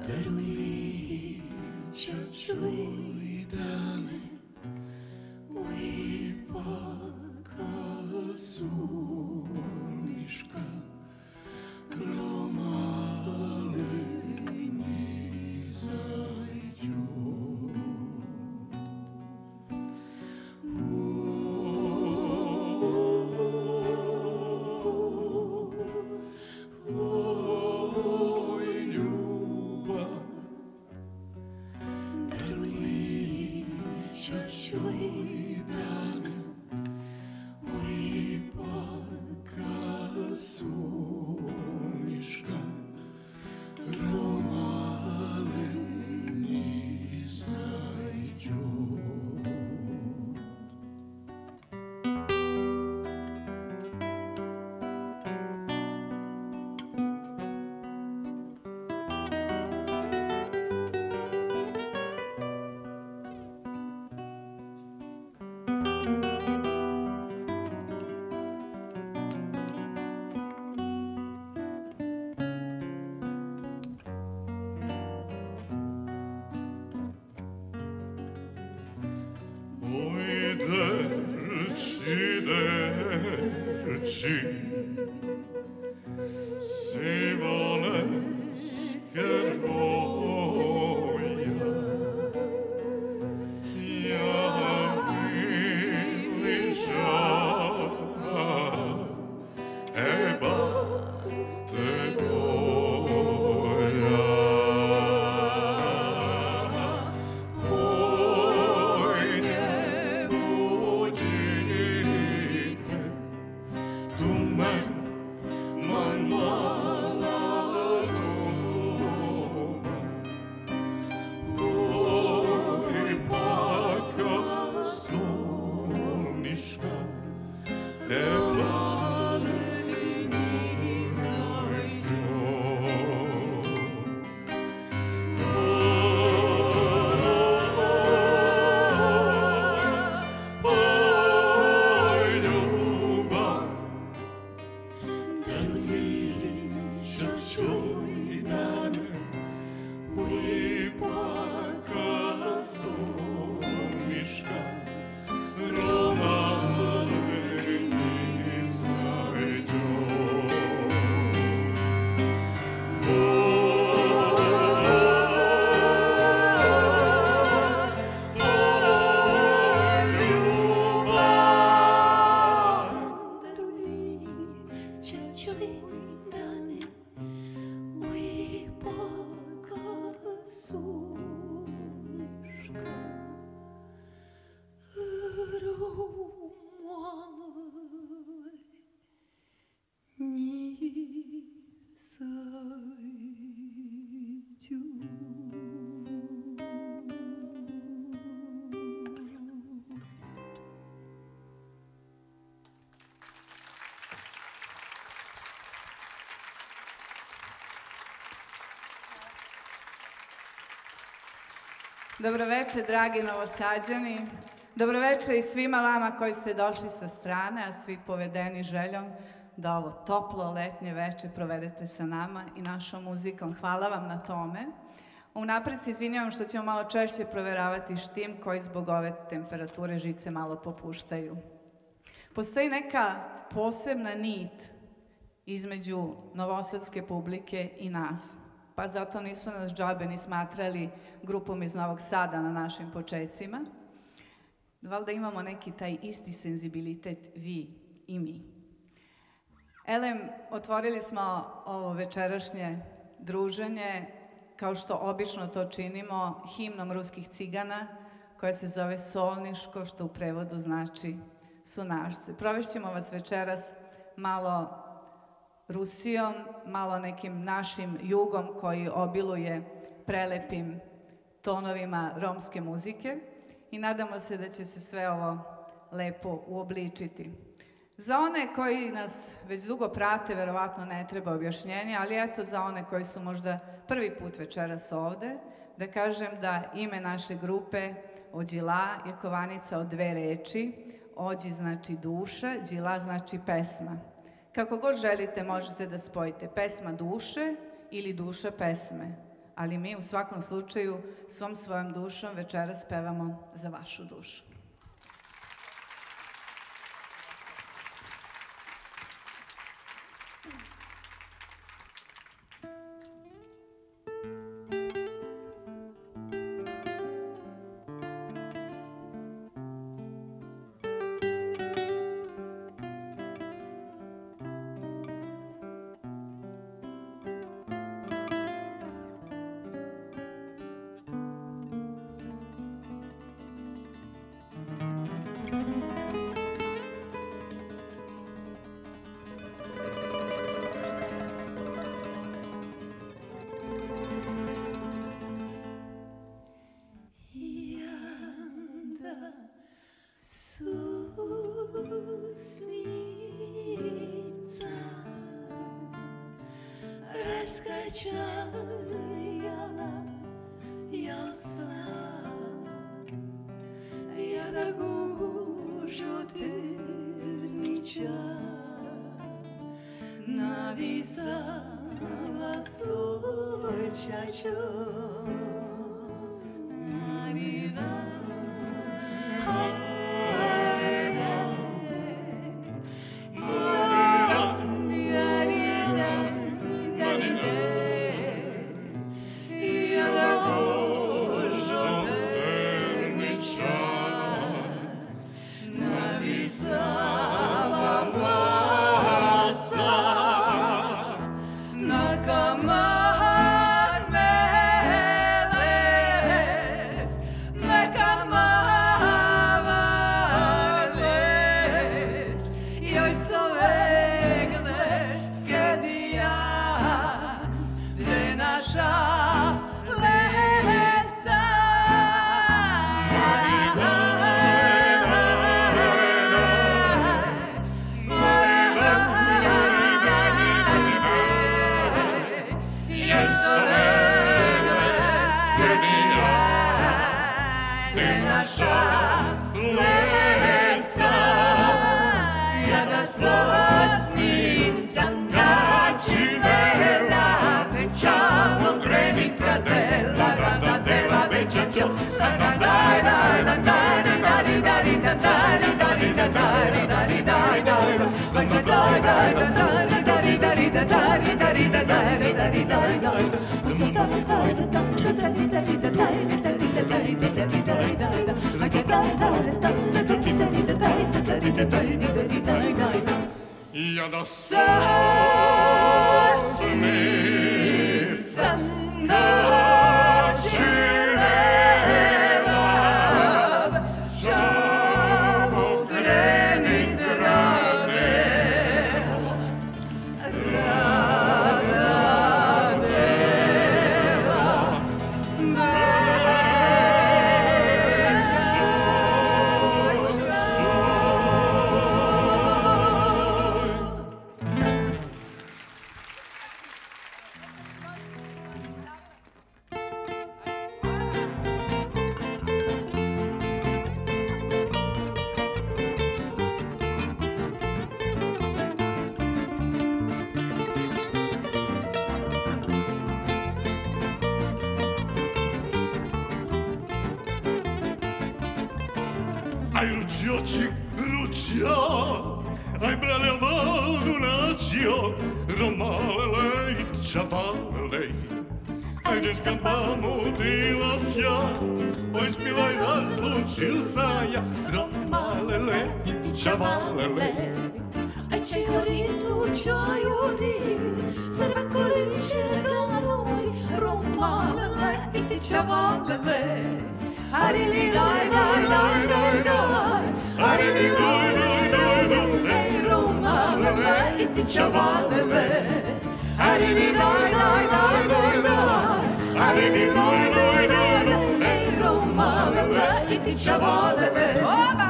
Dobroveče, dragi Novosađani. Dobroveče i svima vama koji ste došli sa strane, a svi povedeni željom da ovo toplo letnje veče provedete sa nama i našom muzikom. Hvala vam na tome. Unapred se izvinjavam što ćemo malo češće proveravati štim koji zbog ove temperature žice malo popuštaju. Postoji neka posebna nit između novosadske publike i nas. Pa zato nisu nas džabe ni smatrali grupom iz Novog Sada na našim počecima. Valjda imamo neki taj isti senzibilitet vi i mi. Elem, otvorili smo ovo večerašnje druženje, kao što obično to činimo, himnom ruskih cigana, koja se zove Solniško, što u prevodu znači sunašce. Provešćemo vas večeras malo Rusijom, malo nekim našim jugom koji obiluje prelepim tonovima romske muzike i nadamo se da će se sve ovo lepo uobličiti. Za one koji nas već dugo prate, verovatno ne treba objašnjenje, ali eto za one koji su možda prvi put večeras ovde, da kažem da ime naše grupe Ođila je kovanica od dve reči. Ođi znači duša, Đila znači pesma. Kako god želite možete da spojite pesma duše ili duša pesme. ali mi u svakom slučaju svom svojom dušom večeras pevamo za vašu dušu. Ja da sosnicam načinela čavo grenit rane Ai rucioci, rucia, ai brale valunacio, romalele, čavalele. Ajde škampamo dila sja, oj spilaj razlučil saja, romalele, čavalele. Ai ciorito, ciori, serve colice galoi, romalele, iti ciavalele. Arili lai lai lai lai lai, arili lai lai lai lai, hey romalele, iti ciavalele. Arili lai lai lai lai lai, arili lai lai lai lai, hey romalele, iti ciavalele. Oba!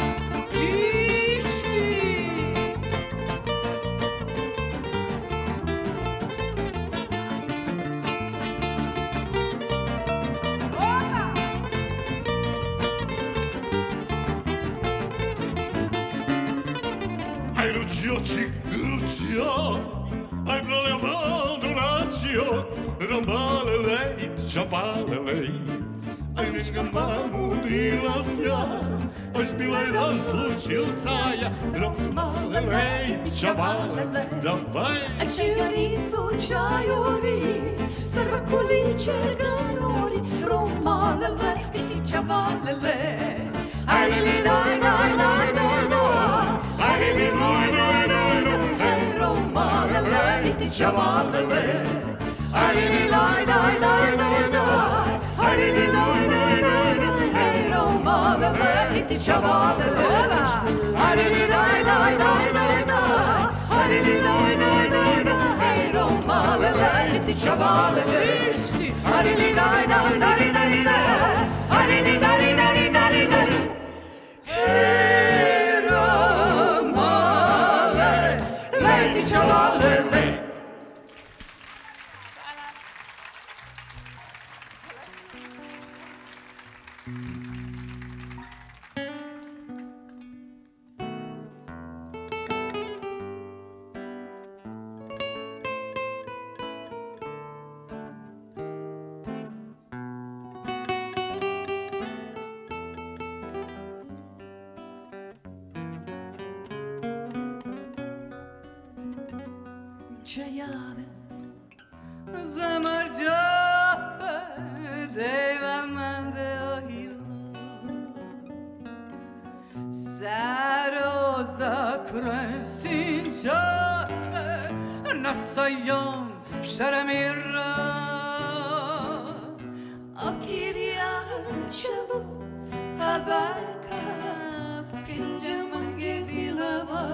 Ai rucioci, rucia, ai brale valunacio, romalele. lej, čavale lej. Aj nečka mamudila sja, oj zbila i razlučil saja. Romale lej, čavale, davaj. A čajoritu čajori, srva kuličer ganori. Romale lej, ti čavale lej. Aj li li daj, daj, daj, daj, daj. Aj li li daj, daj, daj, daj. Hej, romale lej, ti čavale lej. Aj li li daj, daj, daj, daj, daj. Aj li li daj, daj, daj, daj. Hej, romale lej, ti čavale lej. Aj li li daj, daj, daj, daj, daj. Aj li li daj, daj, daj, daj. Hej, romale lej, ti čavale lej. Aj li li daj, daj, daj, daj, daj. Aj li li daj, daj, daj, daj. Hej, romale lej, ti čavale lej. Čajave zamrđave devan mande ohilo Saro za krensinčave nastajom šaramira Okirjačevo abarka kinđamange dilava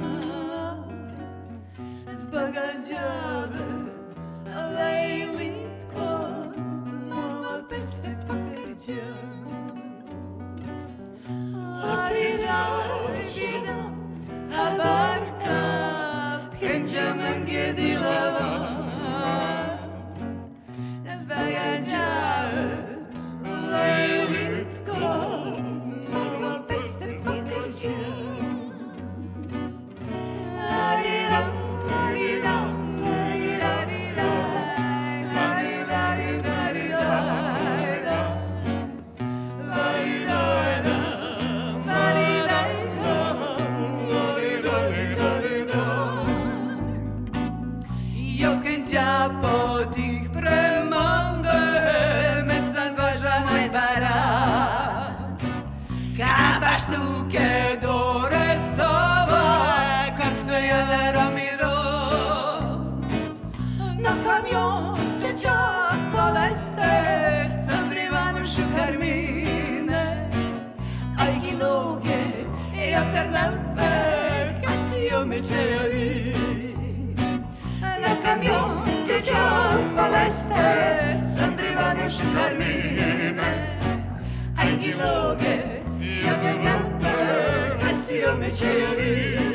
Zbagađave, lejlitko, malo peste pakrđa. Akiračina, abarka, kenđamange dilava. Zbagađave, lejlitko, malo peste pakrđa. Štuke do resova, kad sve je Ramiro. Na kamion teđa poleste, sam vrivanušu karmine. Aj giloge, ja ternalpe, kasio mečeri. Na kamion teđa poleste, sam vrivanušu karmine. Aj giloge, ja ternalpe, kasio mečeri.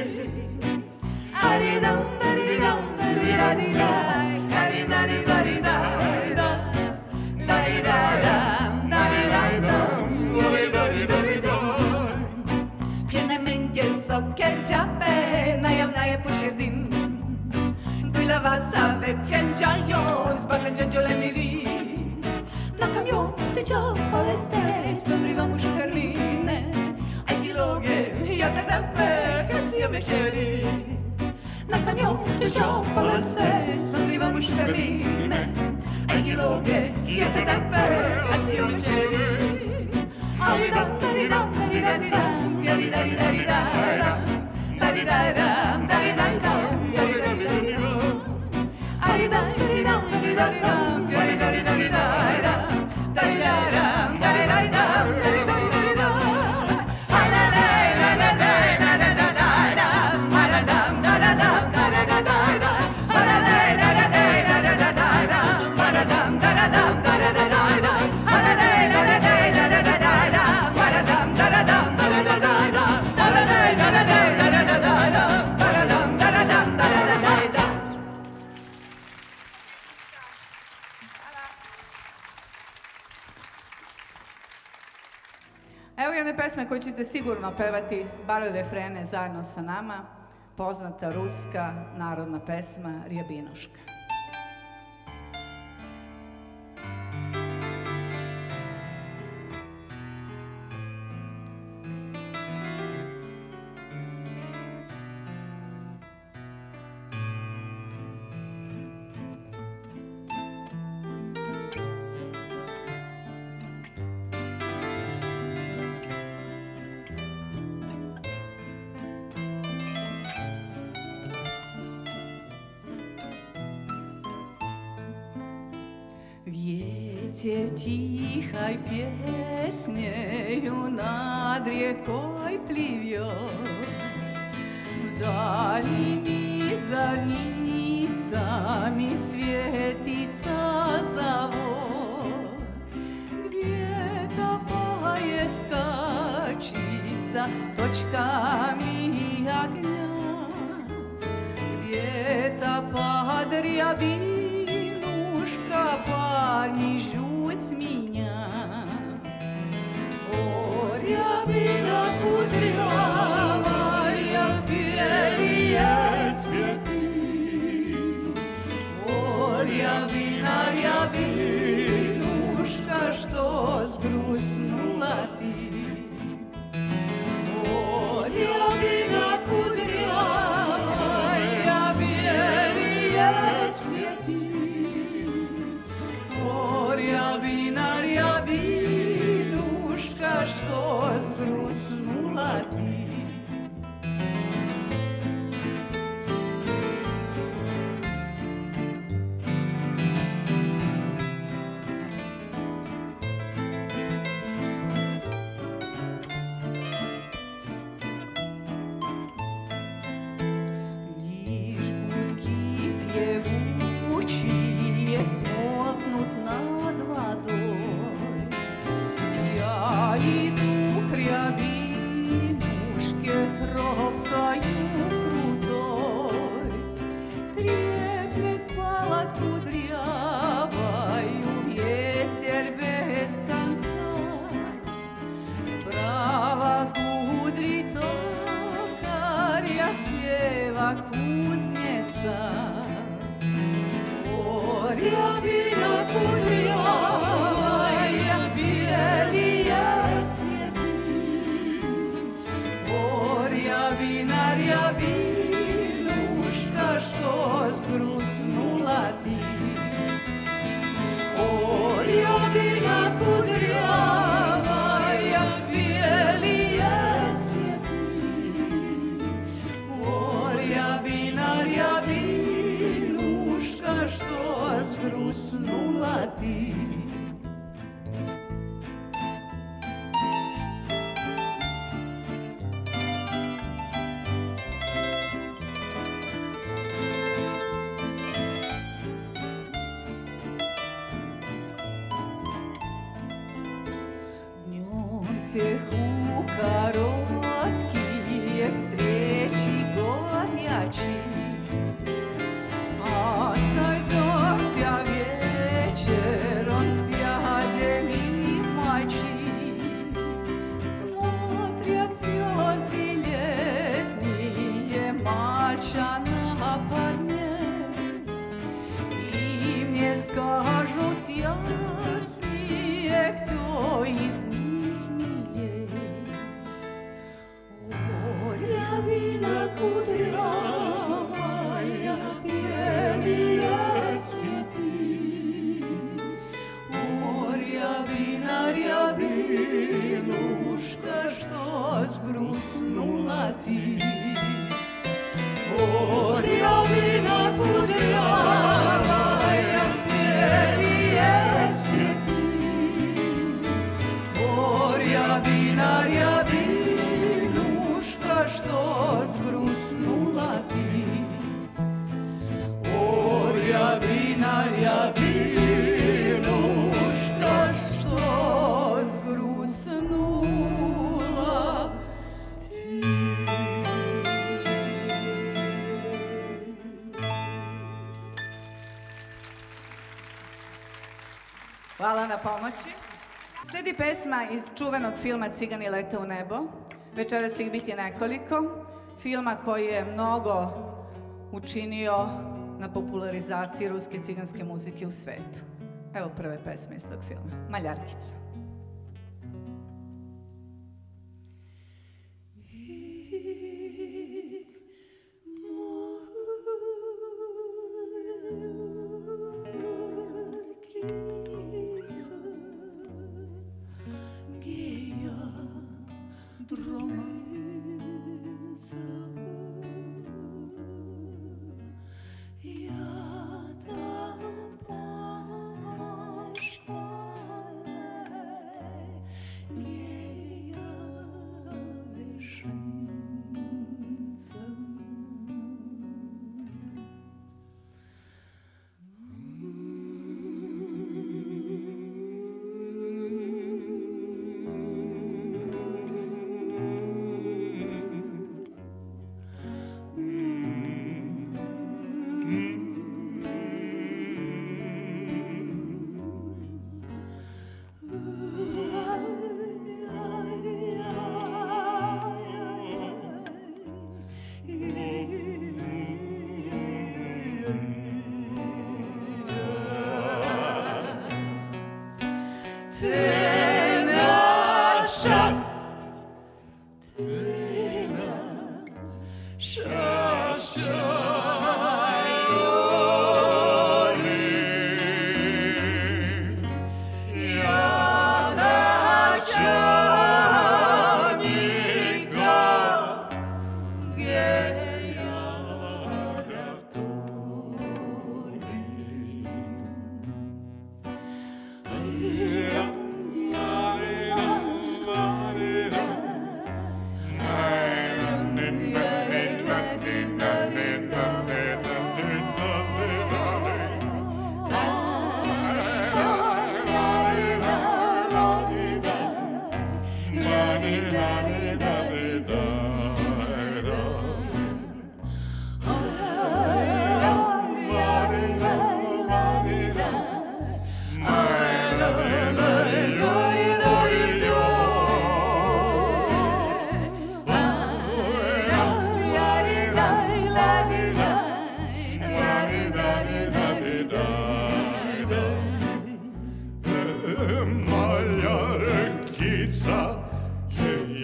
Aridam, aridam, aridadidai, aridadidadidai, laridadam, laridadam, uridadidadidai. Piene menge sokerjape, najam naje puškedin. Duila vasave pienjayos, bakanjajole miri. Na camion teđa poleste, samrivamu šukarmine. Aj giloge, ja ternalpe, kasio mečeri. Na camion teđa poleste, samrivamu šukarmine. Aj giloge, ja ternalpe, kasio mečeri. Aridam, aridam, aridadidam, aridadidadidam, aridadidam, aridadidam, aridadidadidam. Aridam, aridam, aridadidam, aridadidadidam, aridadidam, aridadidam, aridadidadidam. Evo jedne pesme koju ćete sigurno pevati, bar refrene zajedno sa nama. Poznata ruska narodna pesma Rjebinuška. Ветер тихой песнею над рекой плывет, вдали зорницами светится завод, где-то поезд качится точками огня, где-то под рябинушка парни ждут меня. О, рябина кудрявая, белые цветы, о, рябина, рябинушка, что сгрустнула ты. О, рябина кудрявая, белые цветы, о, рябина, рябинушка, что сгрустнула ты. Лишь гудки певучие смолкнут над водой. Я иду к рябинушке тропкою крутой, треплет под кудрявою ветер без конца. Справа кудри токаря, слева кузнеца. О, рябина кудрявая, белые цветы, о, рябина, рябинушка, что сгрустнула ты. О, рябина кудрявая, белые цветы, о, рябина, рябинушка, что сгрустнула ты. Днем цеху короткие встречи горячие, а сойдемся вечером, сядем и мальчик. Смотрят звезды летние, мальча на парней, и мне скажут яснее, кто из них милей. О, рябина кудрявая, белые цветы, о, рябина, рябинушка, что сгрустнула ты. О, рябина кудрявая, белые цветы, о, рябина, рябинушка, что сгрустнула ты. О, рябина, рябинушка, что сгрустнула ты. Hvala na pomoći. Sledi pesma iz čuvenog filma Cigani lete u nebo. Večeras će ih biti nekoliko. Filma koji je mnogo učinio na popularizaciji ruske ciganske muzike u svetu. Evo prve pesme iz tog filma. Maljarkica.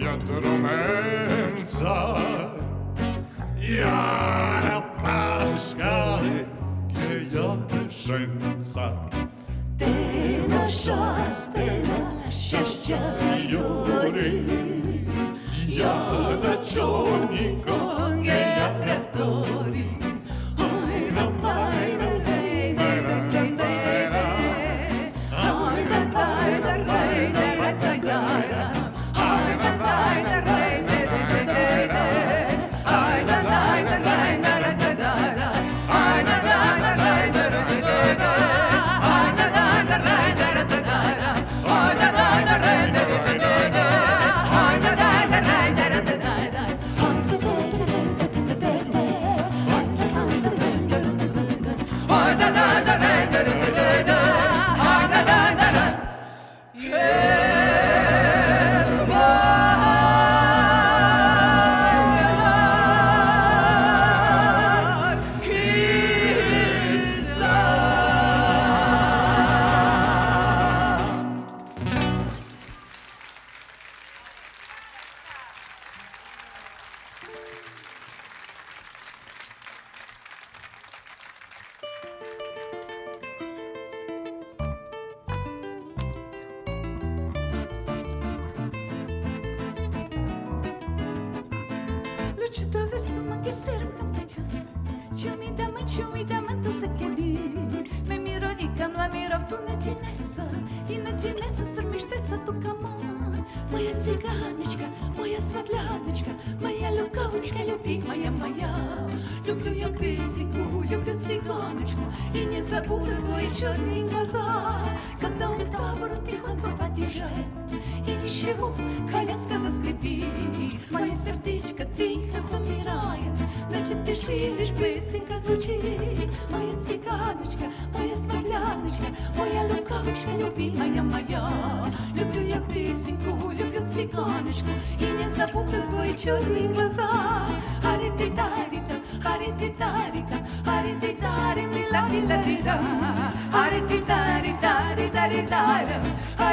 canto mensa. Jara Pascale, che io scienza. Stella, szczęścia Juri, Jada Cionico, nie ratori. Oj, no, Моя цыганочка, моя смогляночка, моя лукавочка любимая моя. Люблю я песенку, люблю цыганочку, и не забуду твои черные глаза. Когда он к табору тихонько подъезжает, и ничего, коляска заскрипит, мое сердечко тихо замирает, значит тиши лишь песенка звучит. Моя цыганочка, моя смогляночка, моя лукавочка любимая моя. Люблю я песенку, люблю цыганочку, и не забуду твои черные глаза. Хари-ти-тари-та, хари-ти-тари-та, хари-ти-тари-ми-ла-ми-ла-ри-да, хари-ти-тари-тари-тари-тари,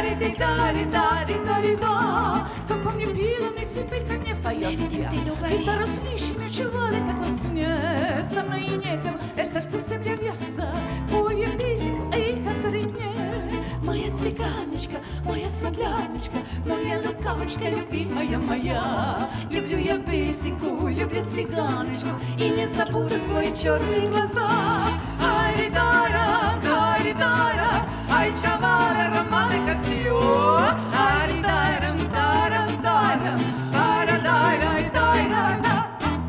хари-ти-тари-тари-тари-да. Как по мне пила, мне теперь как не поется. Гитару слышим, я чували, как во сне. Со мной и некому, сердце всем льется. Пою я песенку, эх, от ритме. Моя цыганочка, моя смогляночка, моя лукавочка любимая моя. Люблю я песенку, люблю цыганочку, и не забуду твои черные глаза. Ай-ри-дара, ай-ри-дара, ай чавара, романы косью. Ай-ри-дарам, дарам, дарам, ай-ра-дай-дай-дай-дай-дай.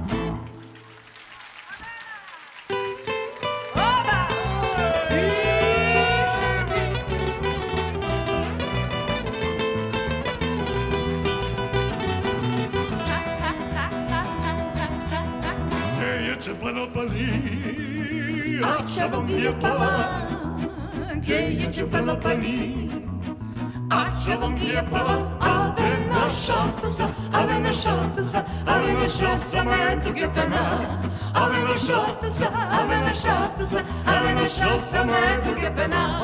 Панопали, а чавам не пала, геече панопали, а чавам не пала, аве на шанстаса, аве на шанстаса, аве на шанстаса, менто гепена, аве на шанстаса, аве на шанстаса, аве на шанстаса, менто гепена.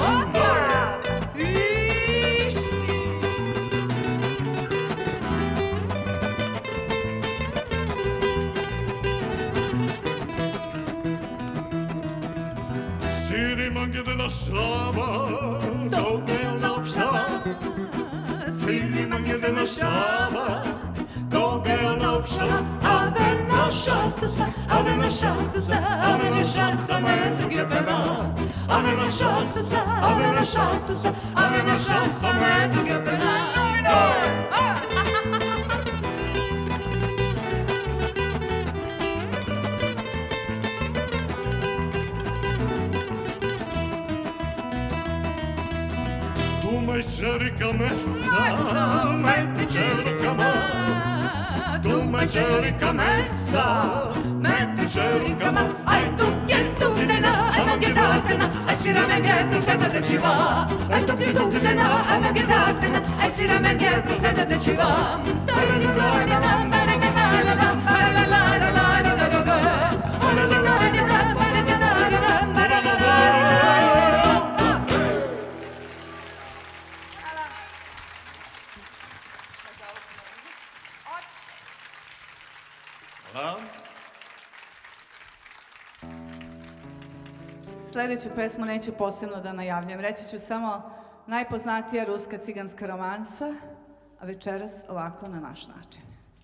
Della Sava, dove un'opsa, si rimane della Sava, dove un'opsa, aveva chance, aveva chance, aveva chance, mentre che pena, aveva chance, aveva chance, aveva chance, mentre che pena. Cerca messa, metti cerca ma, tu mi cerca messa, metti cerca ma, ai tu che tu ne na, ai ma che datena, ai si ramen che tu senta de ci va, ai tu che tu ne na, ai ma che datena, ai si ramen che tu senta de ci va. Aha. Sledeću pesmu neću posebno da najavljam. Reći ću samo najpoznatija ruska ciganska romansa, a večeras ovako na naš način.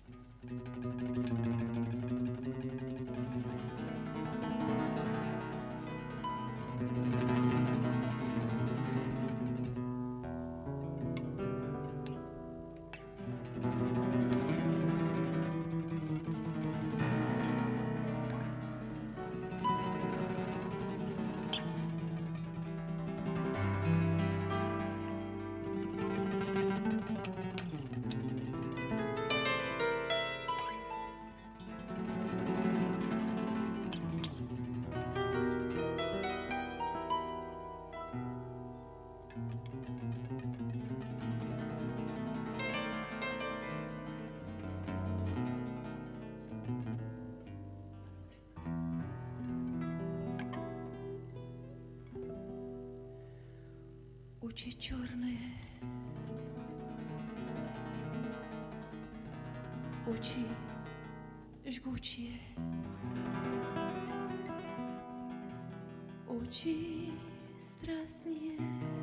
Очи черные, очи жгучие, очи страстные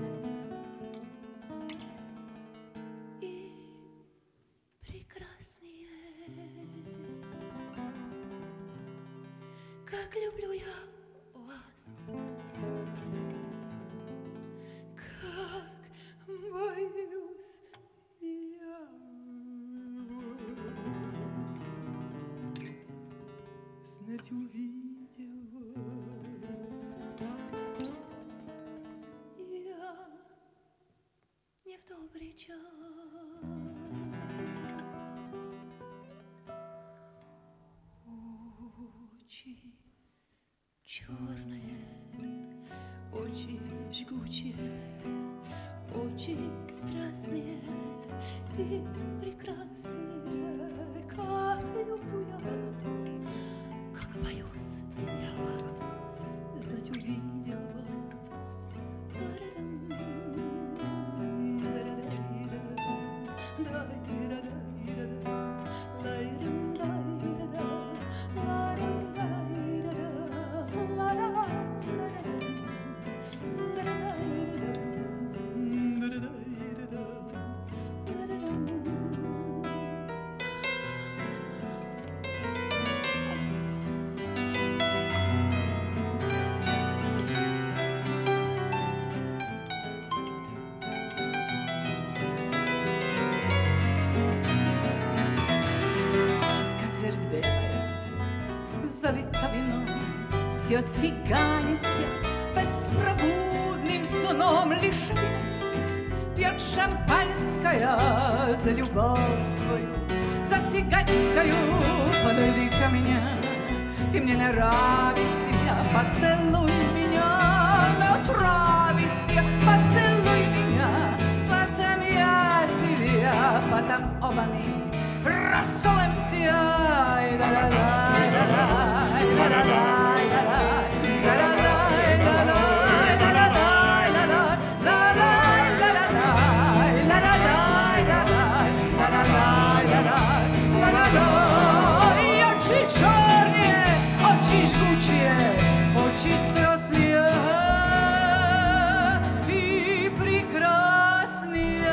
и прекрасные. Как люблю я вас, боюсь я вас, знать увидел вас. Я не в добрый час. Очи черные, очи жгучие, очи страстные и прекрасные. Как люблю я вас, как боюсь я вас, знать увидел вас. Залита вином, все цыгане спят беспробудным сном, лишь один спит, пьет шампанское за любовь свою, за цыганскую. Подойди ко мне, ты мне нравишься, поцелуй меня, натравишься, поцелуй меня, потом я тебя, потом оба мы рассолимся. Очи черные, очи жгучие, очи страстные и прекрасные.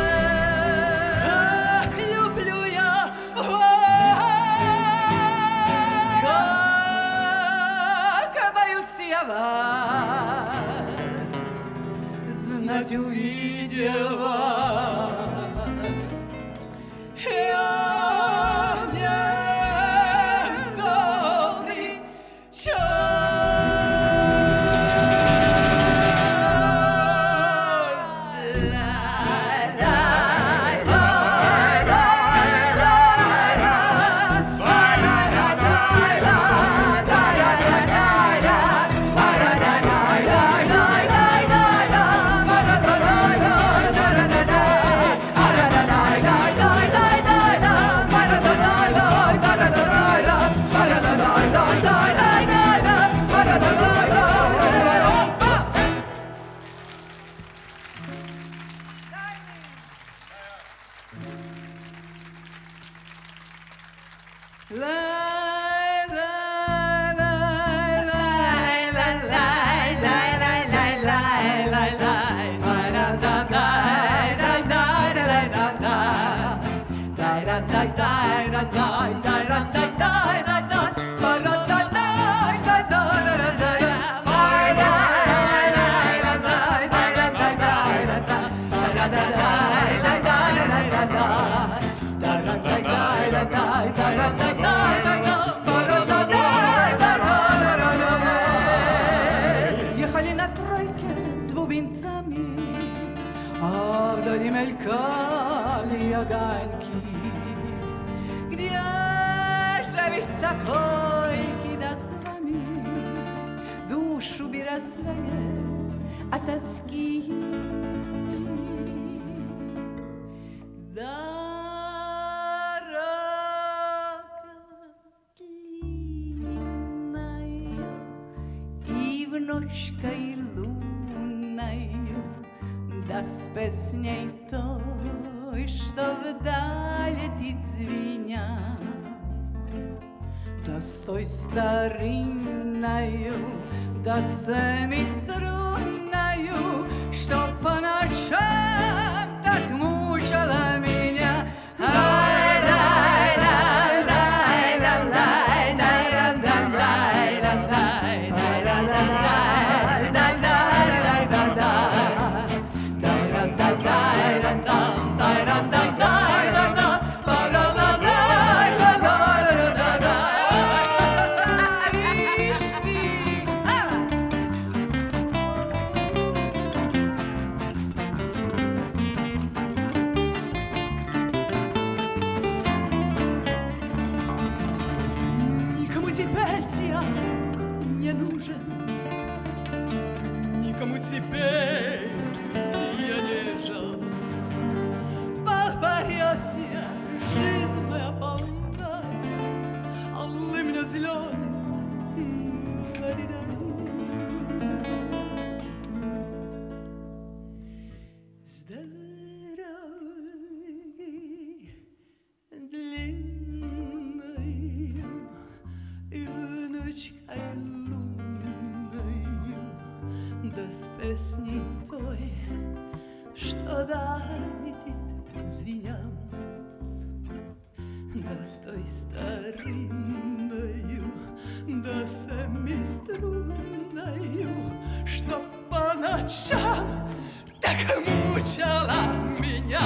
Как люблю я вас, как боюсь я вас, знать увидел вас. La Ехали на тройке с бубенцами, а вдали мелькали огоньки. Где же высокойки да с вами душу би рассвет от тоски? Ночкой лунною, да с песней той, что вдаль летит звеня, да с той старинною, да с семиструнною, что по ночам так мучила меня. Что дарит звеня, да с той старинною, да семиструнною, что по ночам так мучила меня.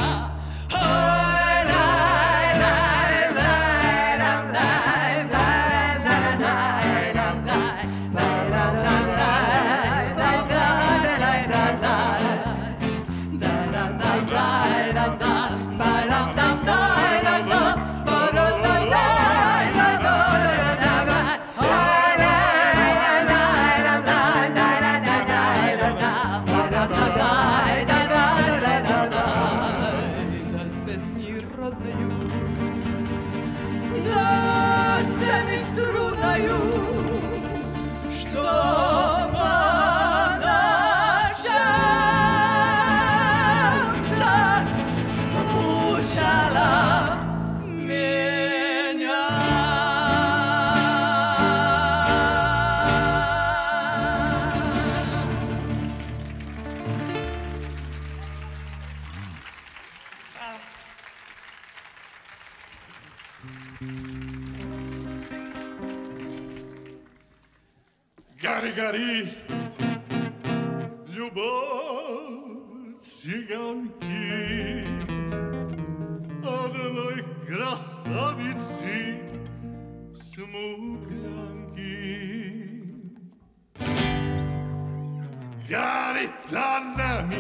Гори, любовь цыганки, одной красавицы смуглянки. Горит нами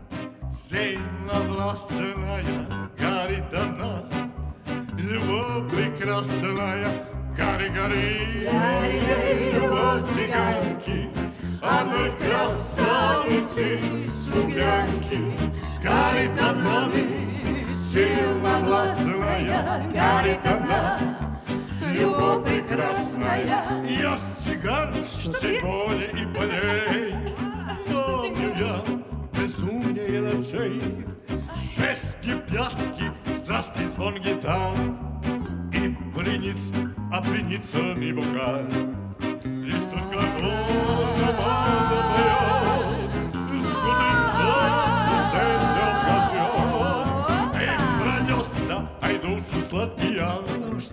зеленовласная, горит она, любовь прекрасная. Гори, гори, любовь цыганки, одной красавицы смуглянки. Горит над нами сильновластная, горит она, любовь прекрасная. Я цыган, сегодня и полей, помню я безумие ночей, пески, пляски, страсти, звон гитар и принесенный бокал. И столько года поет, сгоды сердце врачет, и прольется, ай душу сладкий яд,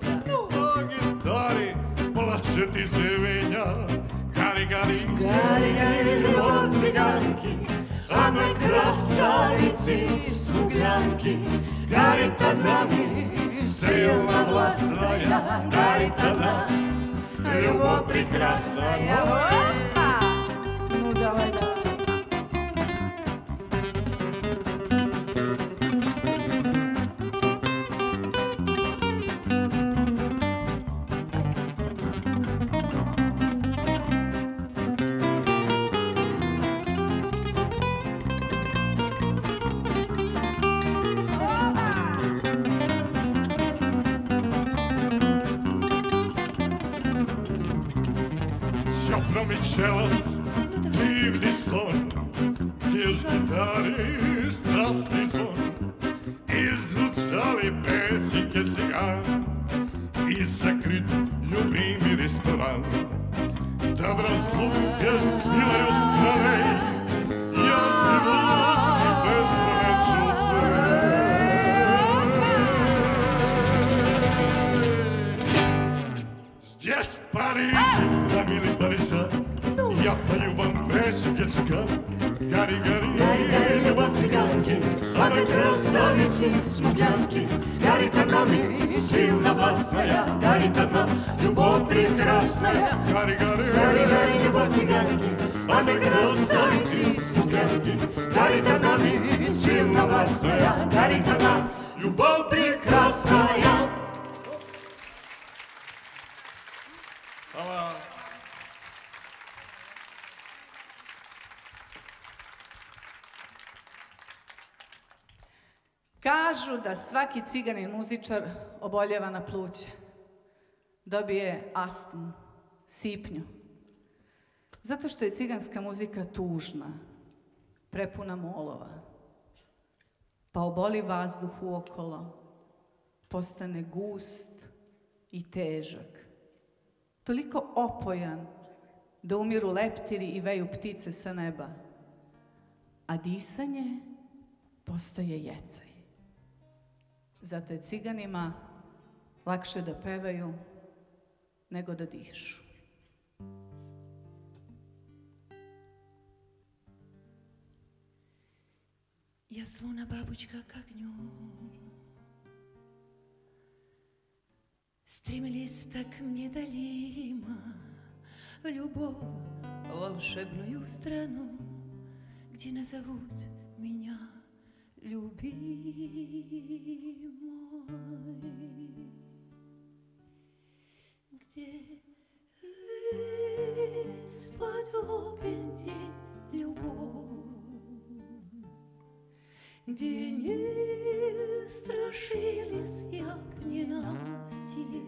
красавицы, смуглянки, горит нами, сильно властная, горит она, любовь прекрасная. Опа! Ну, давай, давай. Промечалась дивный сон, где ж гитары страстный звон, и звучали песенки цыган, и закрыт любимый ресторан. Да в разлуке с милою страной я живу без чувств. Здесь Париж, на милый Парижа, я пою вам песенки цыган. Гори, гори, Гори, любовь цыганки, а вы красавицы, смуглянки, горит нами, сильно властная, горит она, любовь прекрасная. гори, гори, Гори, любовь цыганки, а вы красавицы, смуглянки, горит нами, сильно властная, горит она, любовь прекрасная. Kažu da svaki ciganin muzičar oboljeva na pluće. Dobije astmu, sipnju. Zato što je ciganska muzika tužna, prepuna molova. Pa oboli vazduh uokolo, postane gust i težak. Toliko opojan da umiru leptiri i veju ptice sa neba. A disanje postaje jecaj. Zato je ciganima lakše da pevaju nego da dišu. Я словно бабочка к огню, стремились так недалимо в любовь, волшебную страну, где назовут меня любимой, где бесподобен день любовь, где не страшились, як ненастье.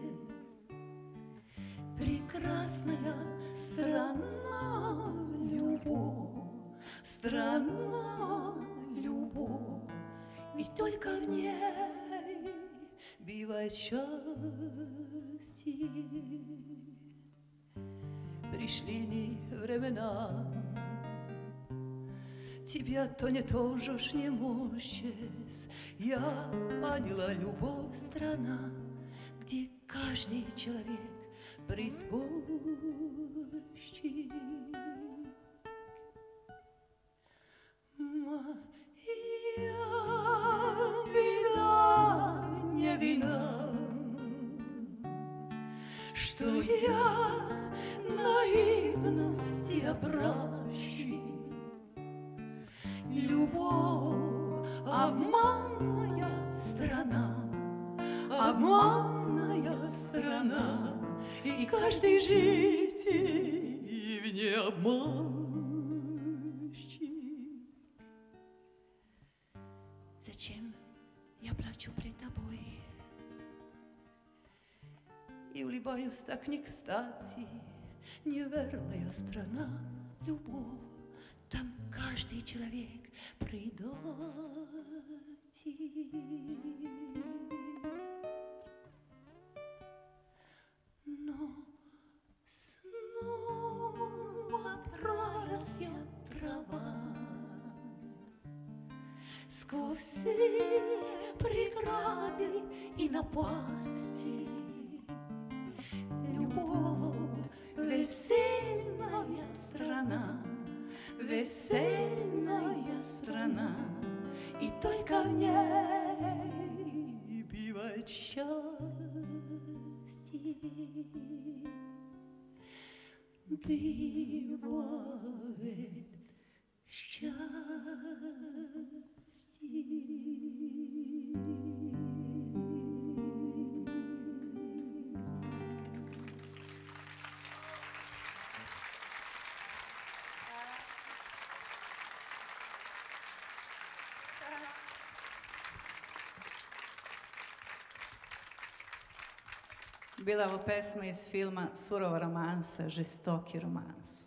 Прекрасная страна любовь, страна любовь, и только в ней бывает счастье. Пришли ли времена, тебя то не тоже ж не можешь. Я поняла, любовь страна, где каждый человек притворщик. Моя вина не вина, что я наивности образчик. Любовь — обманная страна, обманная страна, и каждый житель в ней обманщик. Зачем я плачу пред тобой и улыбаюсь так не кстати? Неверная страна, любовь, там каждый человек предатель. Но снова прорастет трава сквозь все преграды и напасти. Любовь — весельная страна, весельная страна, i только в ней бывает счастье. Бывает счастье. Bila je ovo pesma iz filma Surova romansa, žestoki romans.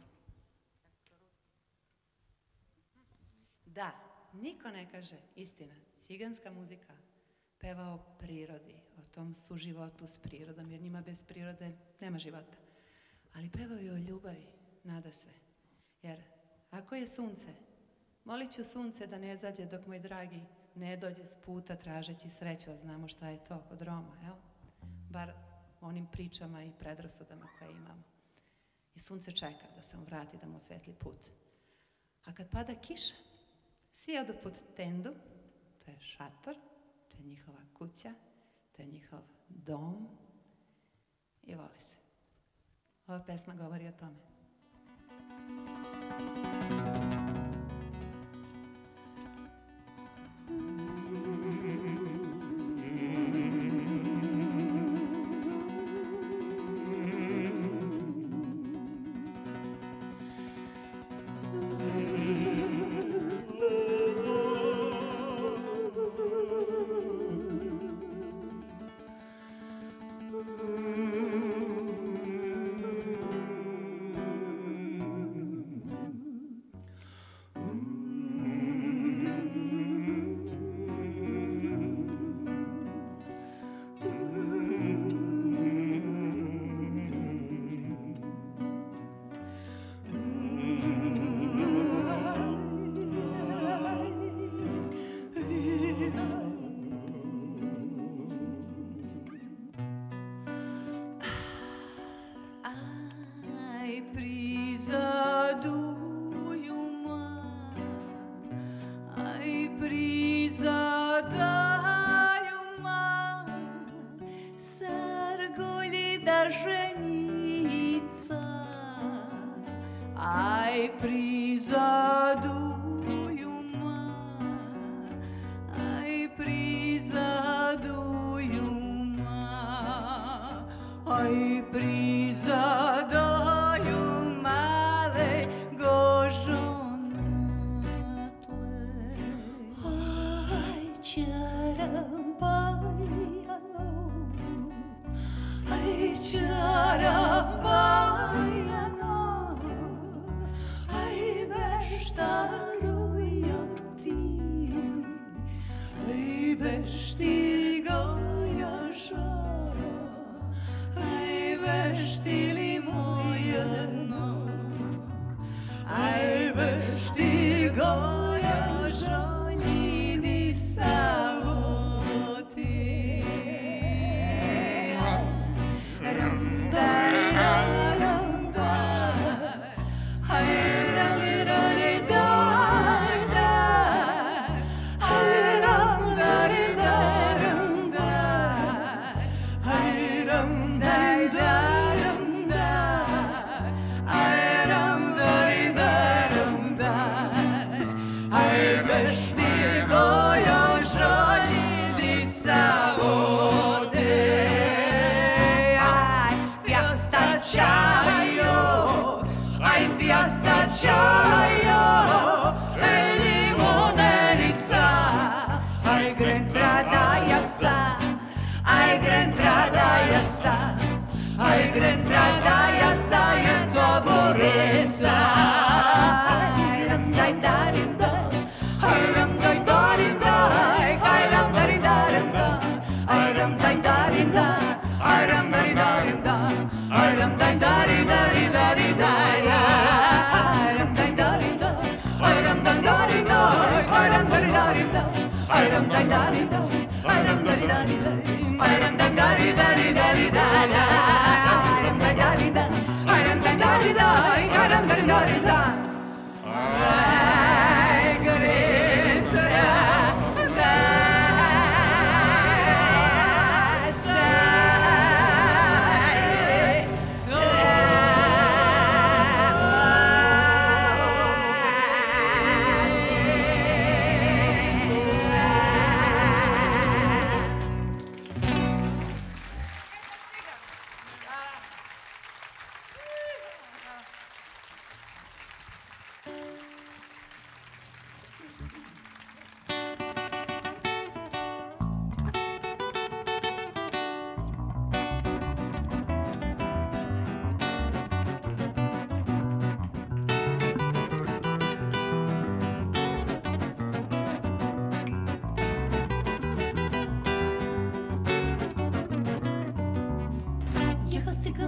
Da, niko ne kaže, istina, ciganska muzika peva o prirodi, o tom suživotu s prirodom, jer njima bez prirode nema života. Ali pevaju o ljubavi, nada sve. Jer ako je sunce, molit ću sunce da ne zađe dok moj dragi ne dođe s puta tražeći sreću, a znamo šta je to od Roma, jel? Bar onim pričama i predrasudama koje imamo. I sunce čeka da se on vrati, da mu osvetli put. A kad pada kiša, svi odu pod tendu, to je šator, to je njihova kuća, to je njihov dom i voli se. Ova pesma govori o tome.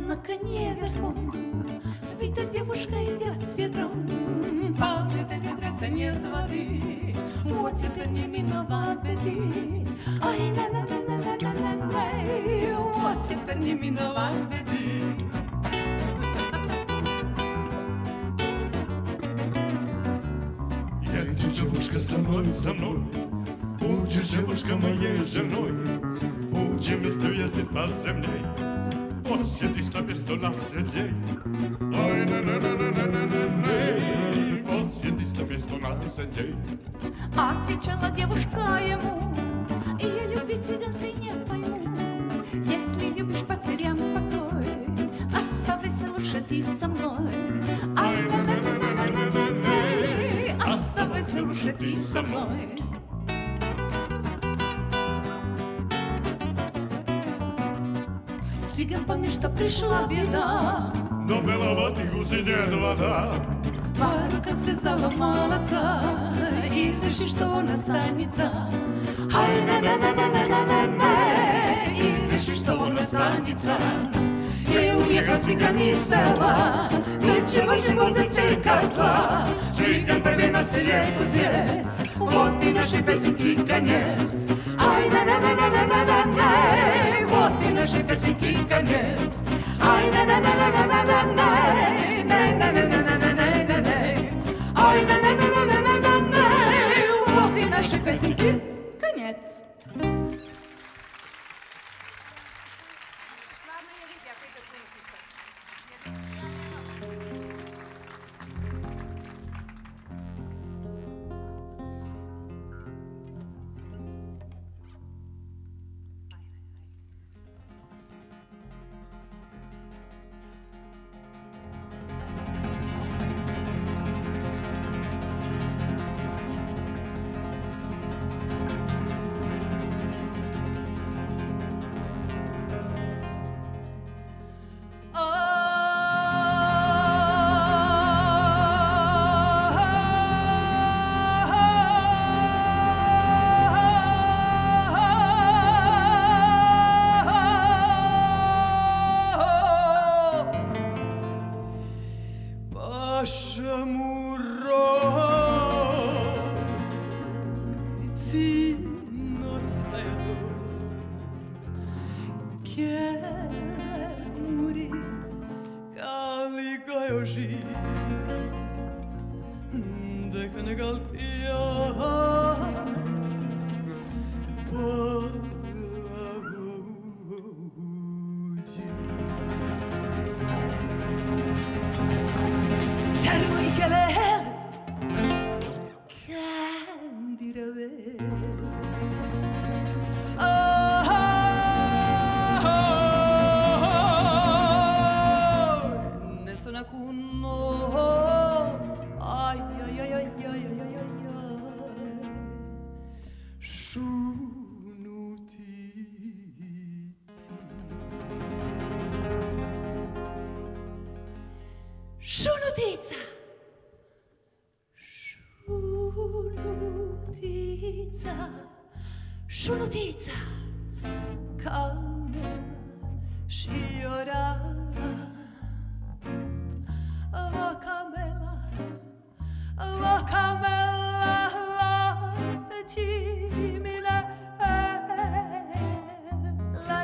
на коне верхом. Видит, девушка идет с ведром. Падает ведра-то нет воды. Вот теперь не миновать беды. Ай, на-на-на-на-на-на-на-на. Вот теперь не миновать беды. Я иду, девушка, со мной, будешь, девушка, моей женой. Будем вместе ездить по земле, посиди сто место на седле. Ой, на-на-на-на-на-на-на-на, посиди сто место на седле. Отвечала девушка ему: я любить цыганской не пойму. Если любишь, потерям покой, оставайся лучше ты со мной. Ай, на-на-на-на-на-на-на, оставайся лучше ты со мной. Цыган помнит, что пришла беда, но беловатый гуси нет вода. по рукам связала молодца и решил, что он останется. Ай, на-на-на-на-на-на-на, и решил, что он останется. И уехал цыган из села, ну чего же возить козла? Цыган первый на селе кузнец, вот и нашей песенки конец. Ай, на-на-на-на-на-на-на, вот и нашей песенки конец. Ай, на-на-на-на-на-на-на, на-на-на-на-на-на-на. Ай, на-на-на-на-на-на-на, вот и нашей песенки конец. Šunutica, kamen šiora, vakamela, cimine, la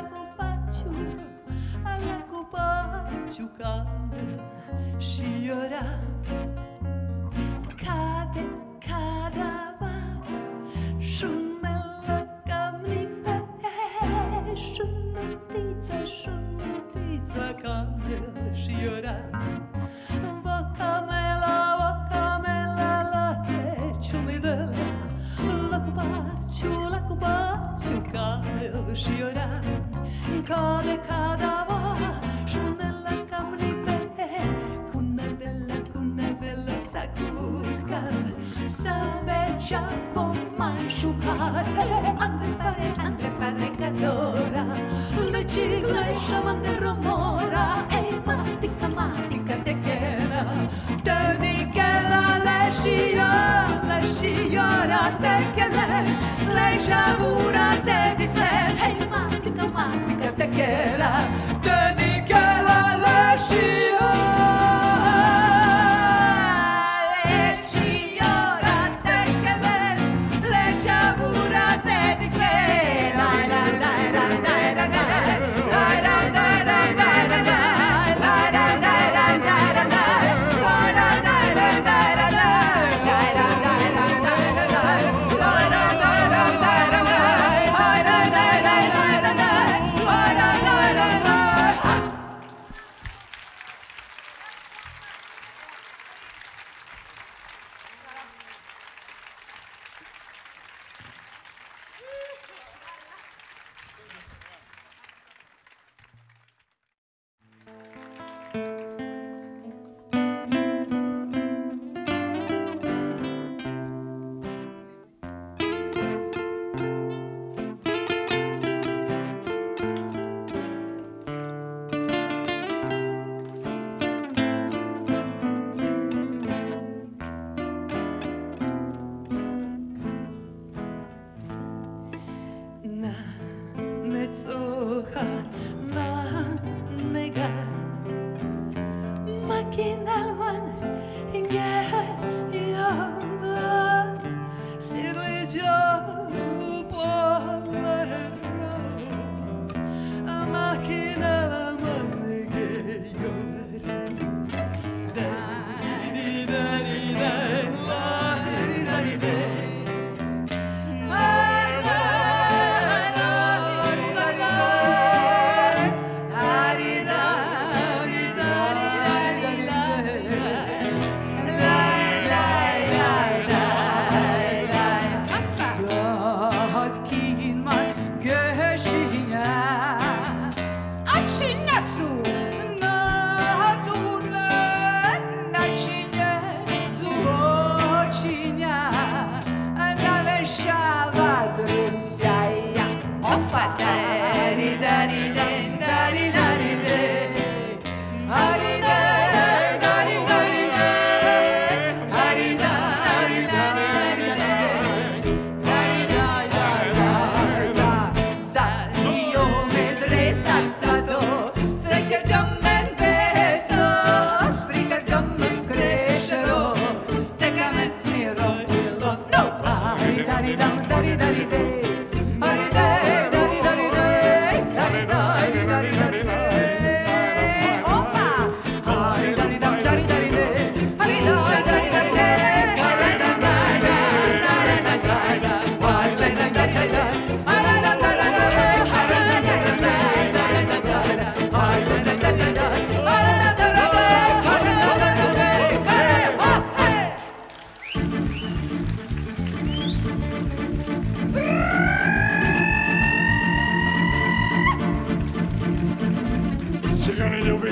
cupaciu, kamen šiora, kadava, šunela, šunutica, kamen šiora. Vacamela, latte, ciumidela, la cupaciu, camel šiora. Cade cadava, šunela camripe, cuna bella sacutka, saveccia pomai șucar, andre pare cadora, le cigle șaman de romora, ei matica te chera, te dichela le sciora te chele, le sciavura te di plen, ei matica te chera, te dichela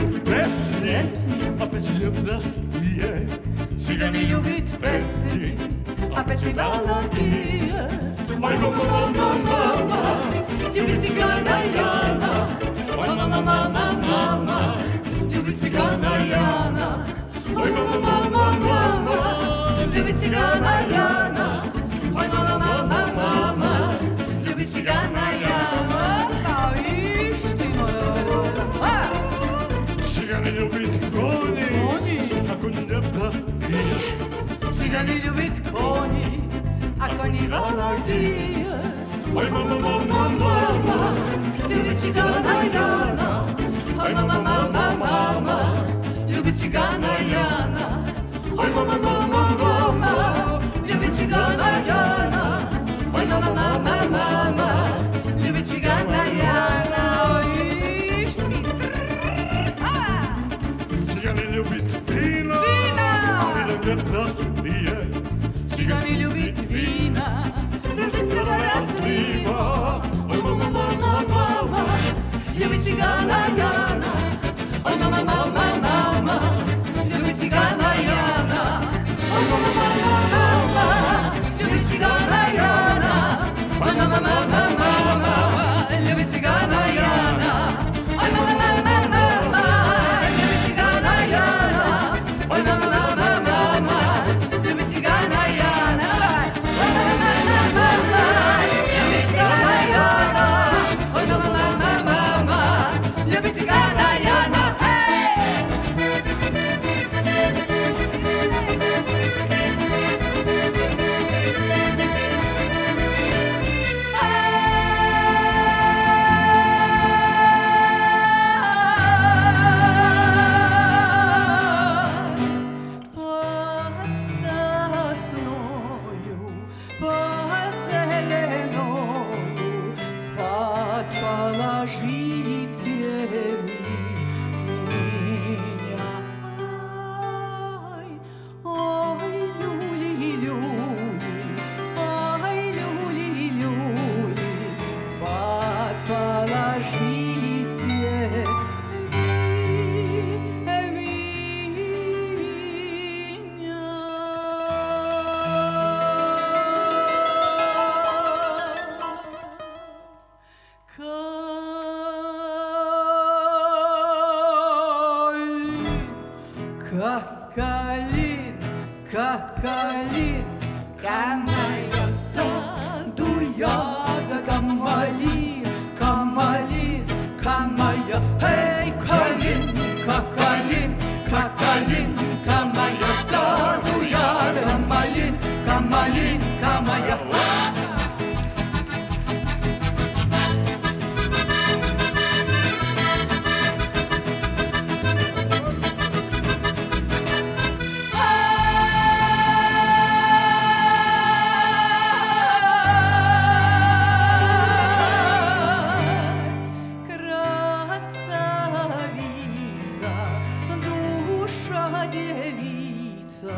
ljubit pesmi, a ljubnastije. Cigani ljubit pesmi, a pesmi baladije. Oj mama, mama, mama, ljubit cigana Jana. Oj mama, mama, mama, ljubit cigana Jana. Oj mama, mama, mama, ljubit cigana Jana. Oj mama, mama, mama, ljubit cigana Jana. Kao ištino Cigani ljubit konji, a konji ne pastije. Cigani ljubit konji, a konji baladije. Oj mama, mama, mama, Ljubit cigana Jana. Oj mama, mama, mama, ljubit cigana Jana. oj mama, mama, mama, Ljubit cigana Jana. Oj mama, mama, mama, ljubit cigana Jana. Oj šti. cigani ljubit vina, a vino ne pastije. Cigani ljubit vina, da se speva razliva. Oj mama, mama, mama, Ljubit cigana Jana. Oj mama, mama, mama, ljubit cigana Jana. Oj mama, mama, mama, ljubit cigana Jana. Oj mama, mama, mama, ljubit cigana Jana. Oj mama, mama, mama, ljubit cigana Jana. Oj mama, mama, mama, ljubit cigana Jana. Oj mama, mama, mama, ljubit cigana Jana. Oj mama, mama, mama, ljubit cigana Jana. Pod sasnoju, pod zelenoju, spad pala žicjevi minja. Oj, ljuli, ljuli, oj, ljuli, ljuli, spad pala žicjevi Kakalin, kakalin, kamaya sadu yaga kamalin, kamalin, kamaya. Hey, kalin, kakalin, kakalin, kamaya sadu yaga kamalin, kamalin, kamaya. Красавица, душа девица,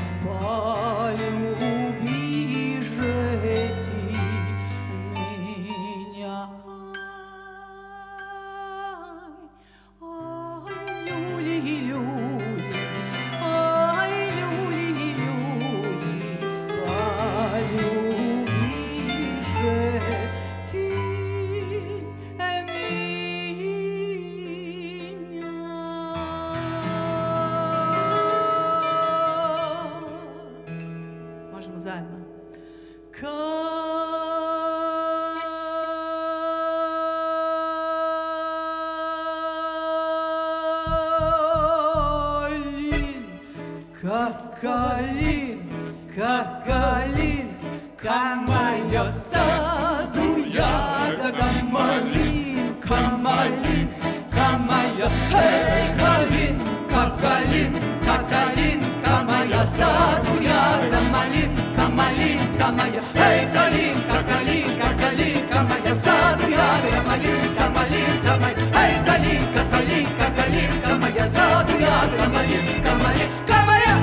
полюби же ты меня. Ой, люли, люли, ой, люли, люли, полюби же ты меня. Možemo zajedno. Kakalin, kakalin, kamaya sadu yaga kamalin, kamalin, kamaya. Hey, kalin, kakalin, kakalin, kamaya sadu yaga kamalin, kamalin, kamaya. Hey, kalin, kakalin, kakalin, kamaya sadu yaga kamalin, kamalin, kamaya. Hey, kalin, kakalin, kakalin, kamaya sadu yaga kamalin, kamalin, kamaya.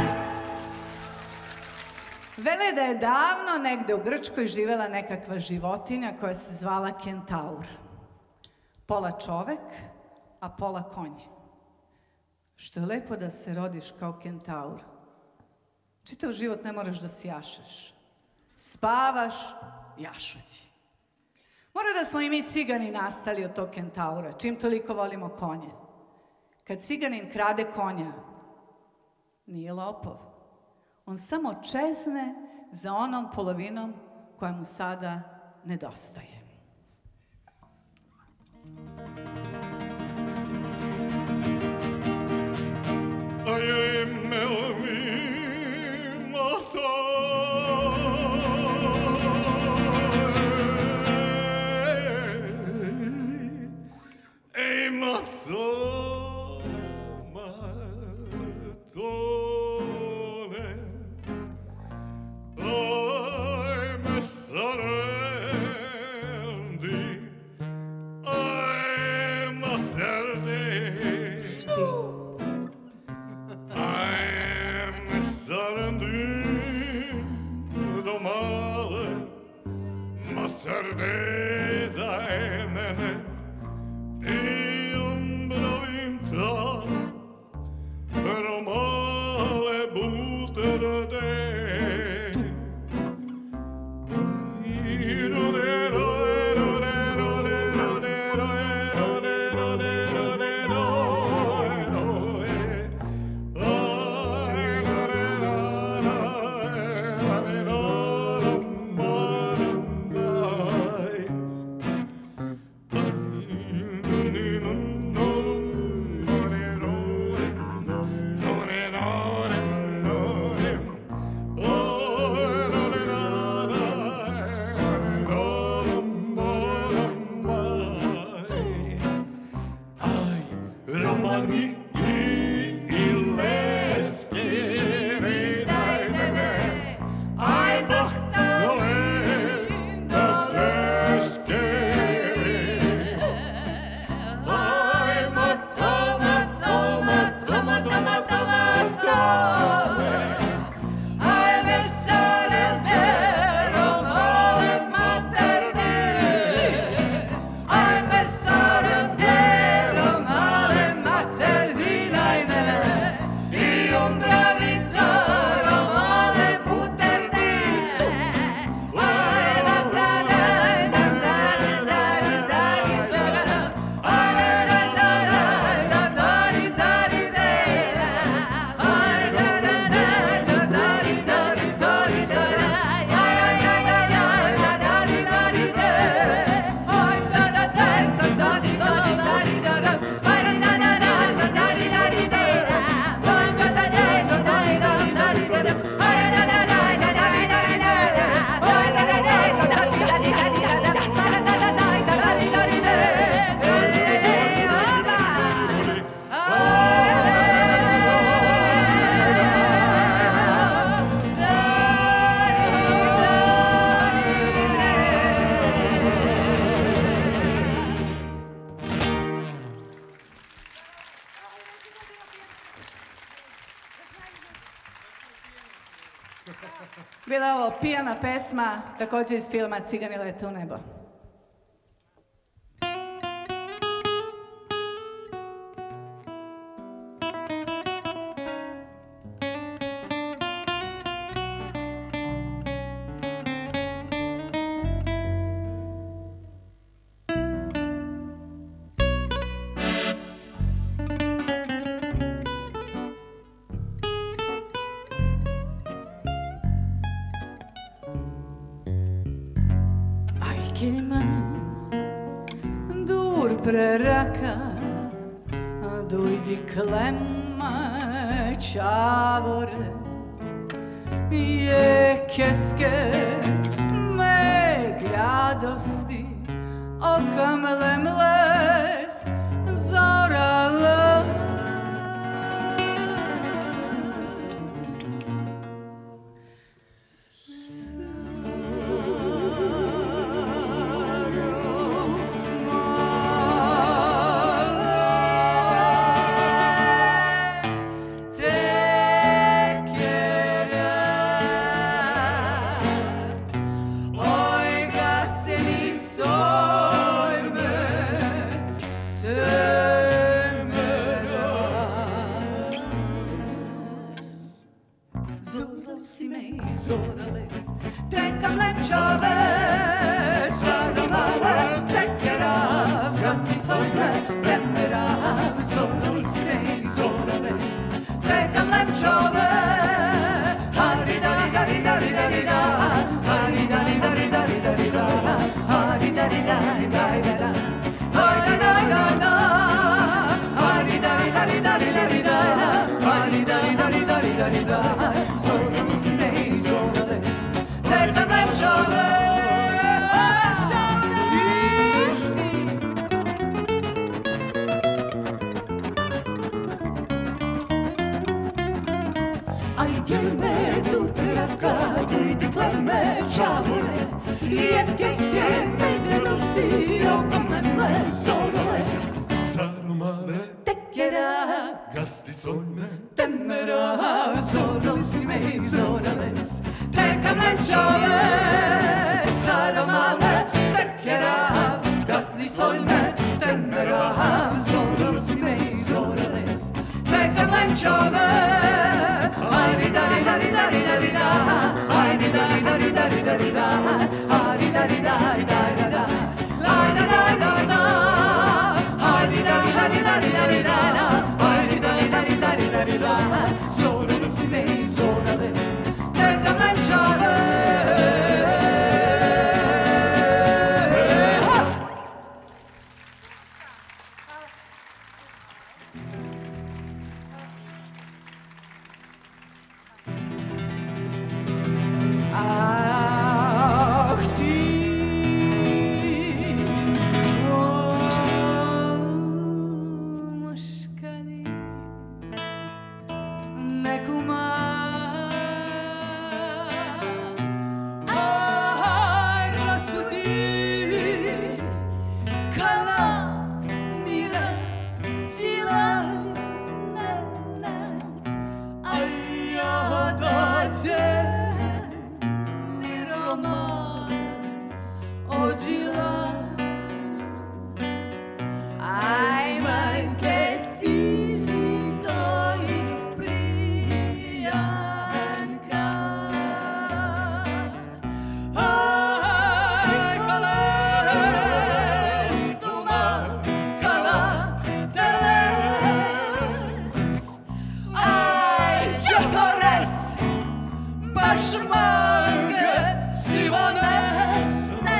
Vele da je davno negde u Grčkoj živela nekakva životinja koja se zvala kentaur. Pola čovek, a pola konj. što je lepo da se rodiš kao kentaur. Čitav život ne moraš da sjašeš. Spavaš jašući. Mora da smo i mi cigani nastali od tog kentaura, čim toliko volimo konje. Kad ciganin krade konja, nije lopov. On samo čezne za onom polovinom koja mu sada nedostaje. Ai, meu Bila je ovo pijana pesma, također iz filma Cigani lete u nebo. Dojdi klemma čavore je keske me gladosti oka mlemles zorala Oj, gaseni storme rijetke sjeme mladosti, opomene sorales. Saromale, Tekera, gasti solme, temera, sorales me sorales. Teka mlančave, saromale, tekera, gasti solme, temera, sorales me sorales. Teka mlančave, ari dari dari dari dari da, ari dari dari dari dari da, ari dari dari dari da, la da da da da, ari dari dari dari dari da, ari dari dari dari dari da, sorales me sorales, teka mlančave. Ach ti, moškani, nekuma, rasudi, kala, mira, cila, ne, aja dođe. Ođila, ajman ke sili toj prijanka. Aj, kales, tuma, kala, teles. Aj, četores, baš mange, sivones.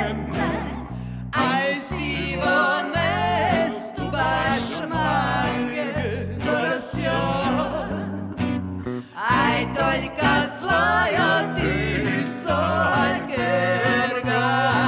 Aj, sivones, tu baš mange, dorosjon. Aj, toljka slaja ti solkerga.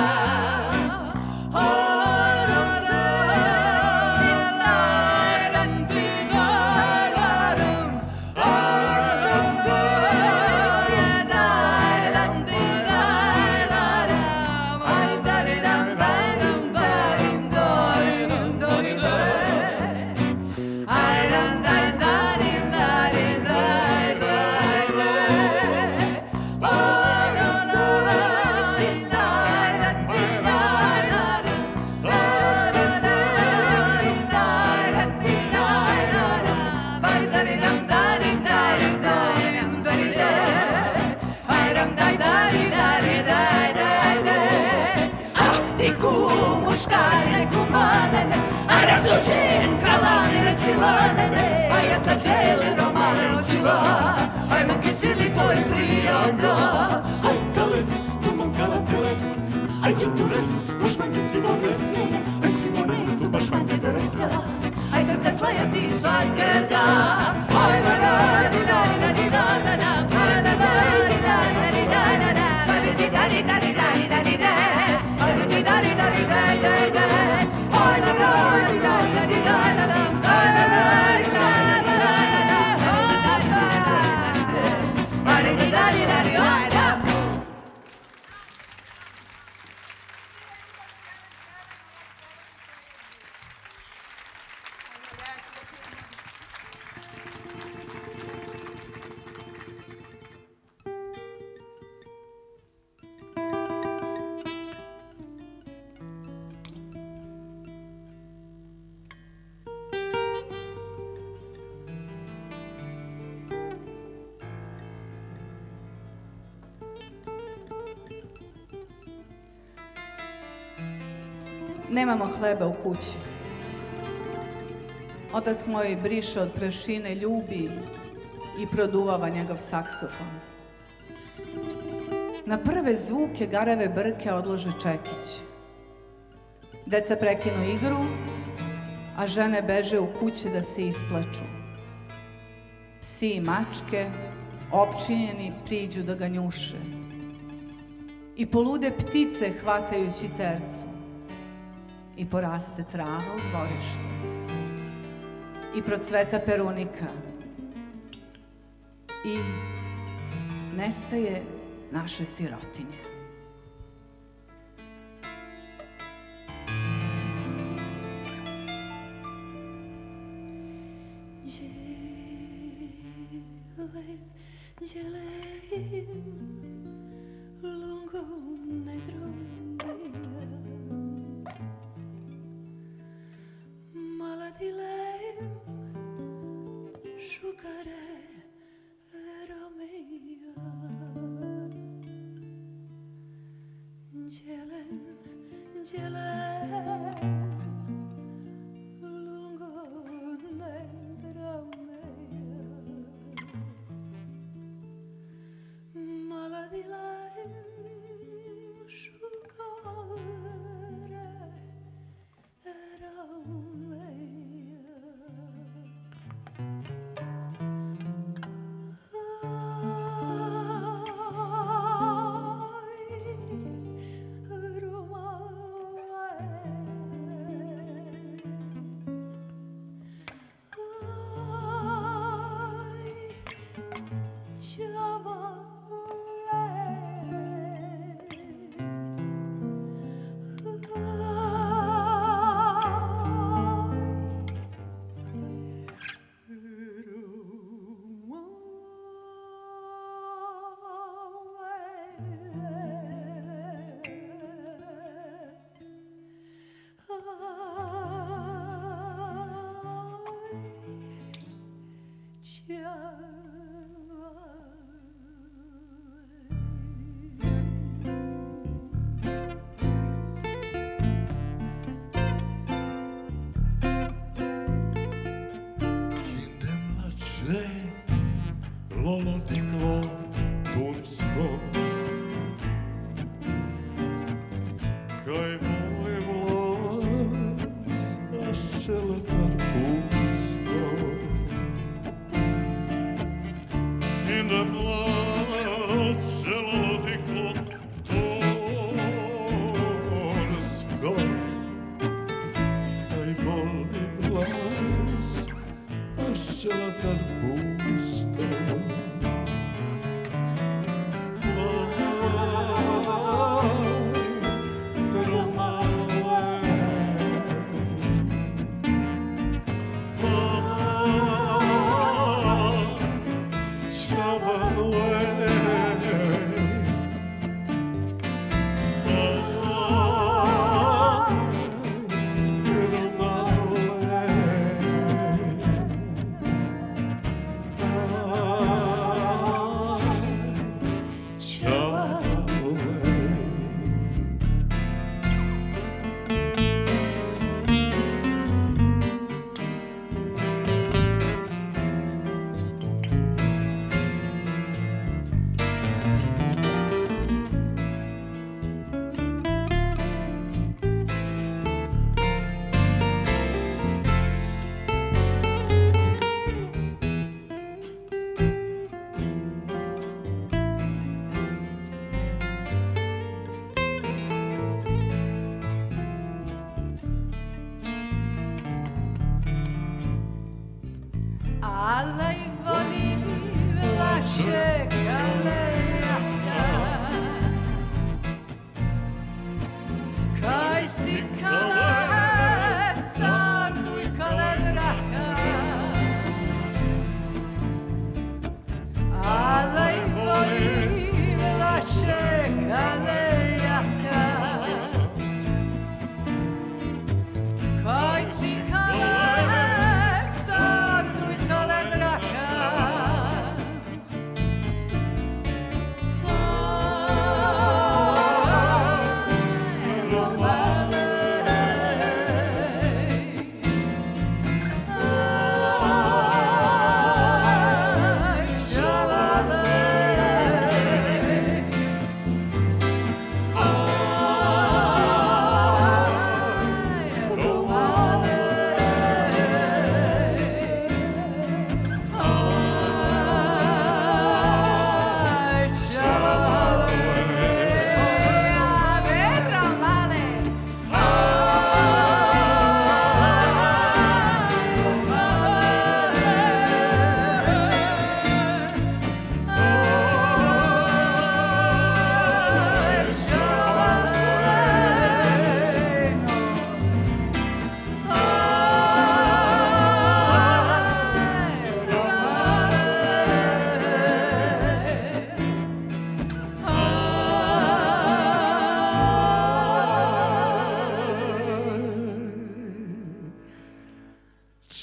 Muškari kumanene, a razlučen kalani recilanene, a ja ta žele romane očila, aj man ke sili toj prijanka. aj kales, tumon kala teles, aj četures, baš mange sivones, aj sivones, tu baš mange deresa. Aj kad ga slaja ti solkerga, aj la la di la di la di la la la, aj la la di la di la di la la la, aj di da di da di da di da di da, aj di da di da di da da da, aj la la di la di la di la la la, aj la la di la di la la la, aj di da di da di da da. Nemamo hleba u kući. Otac moj briše od prašine, ljubi i produvava njegov saksofon. Na prve zvuke garave brke odlože čekić. Deca prekinu igru, a žene beže u kuće da se isplaču. Psi i mačke, opčinjeni, priđu da ga njuše. I polude ptice hvatajući tercu. I poraste trava u dvorištu. I procveta perunika. I nestaje naše sirotinje. lungo nei trombi, ma la di lei sciugare era mia. Gele, lungo nei trombi, ma la di lei sciugare era mia. Lolo diklo tursko, kaj moj vlas zašeletar pusto. In the blood lolo diklo tursko, kaj moj vlas zašeletar pusto.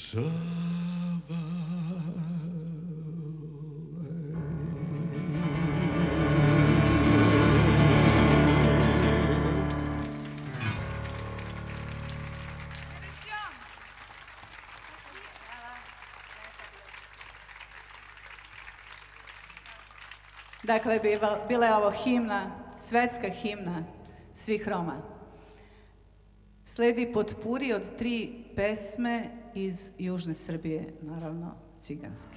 Dakle, bila je ovo himna, svetska himna svih Roma. Sledi potpuri od 3 pesme iz južne Srbije, naravno ciganske.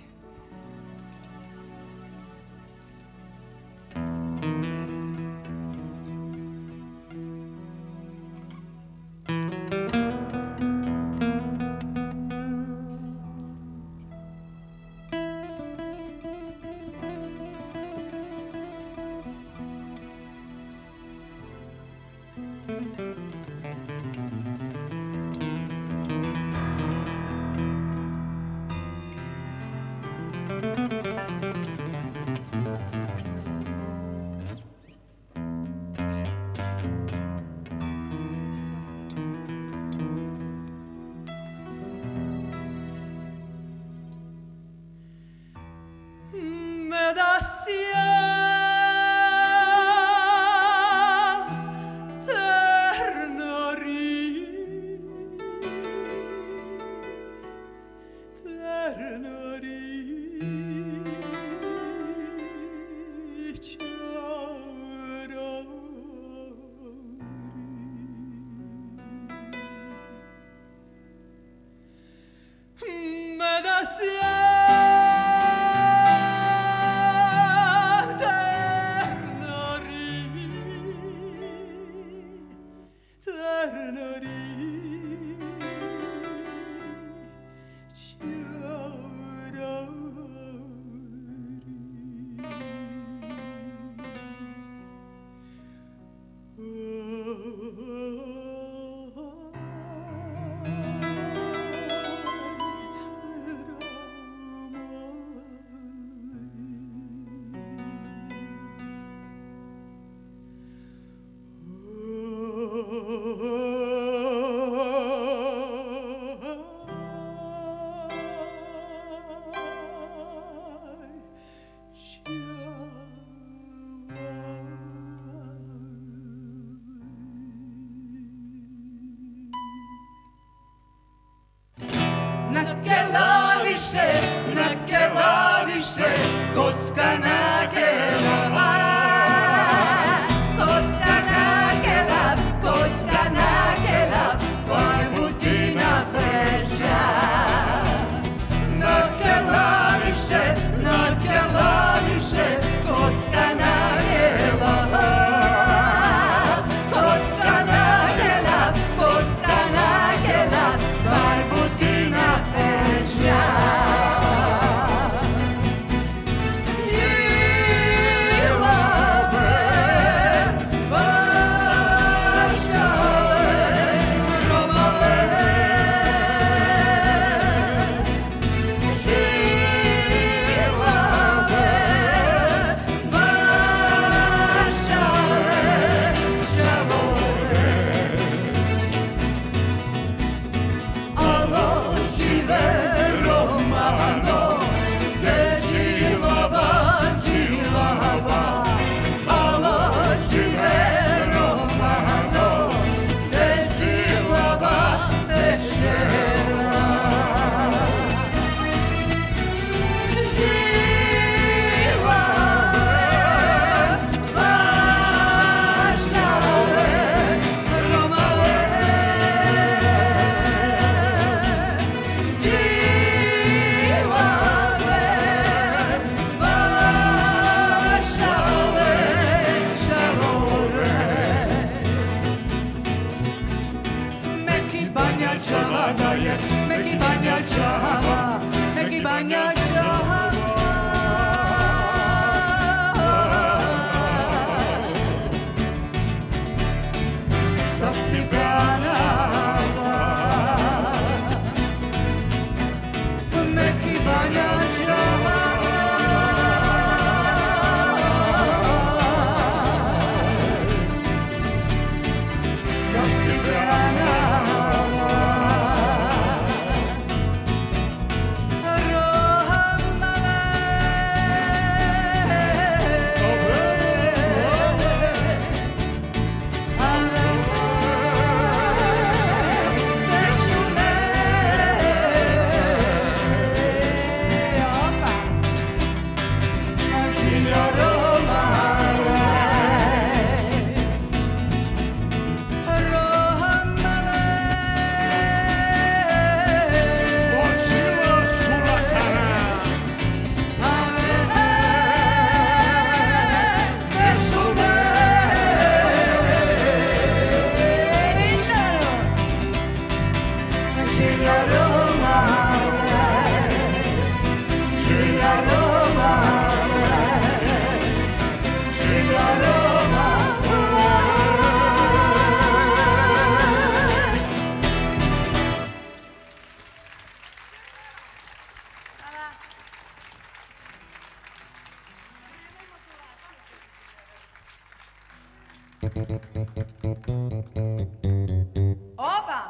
Oba!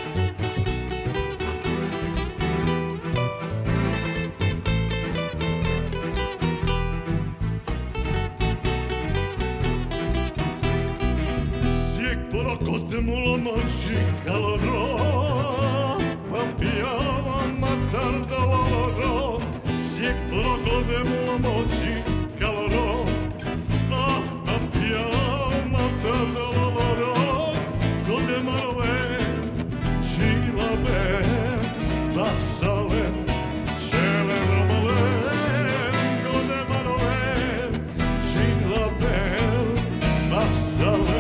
Siekvoro kotemulla mansi kaloro, papiava matarda lavoro. Siekvoro kotemulla mansi kaloro, papiava matarda lavoro. Kotemarove, šilabe, basale, šele romale. Kotemarove, šilabe, basale.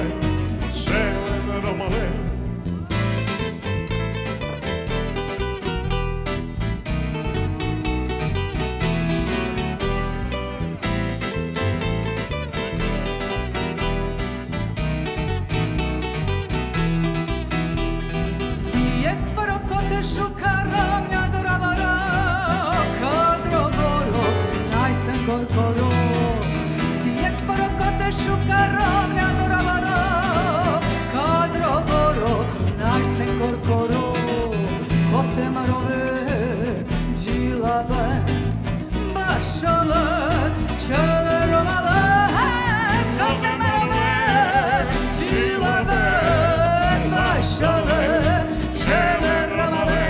Šukarovnja dravara, kadrovoro, najsen korkoro. Sijek porokote šukarovnja dravara, kadrovoro, najsen korkoro. Kote marove, džilabe, bašale, čele romale. Kote marove, džilabe, bašale, čele romale.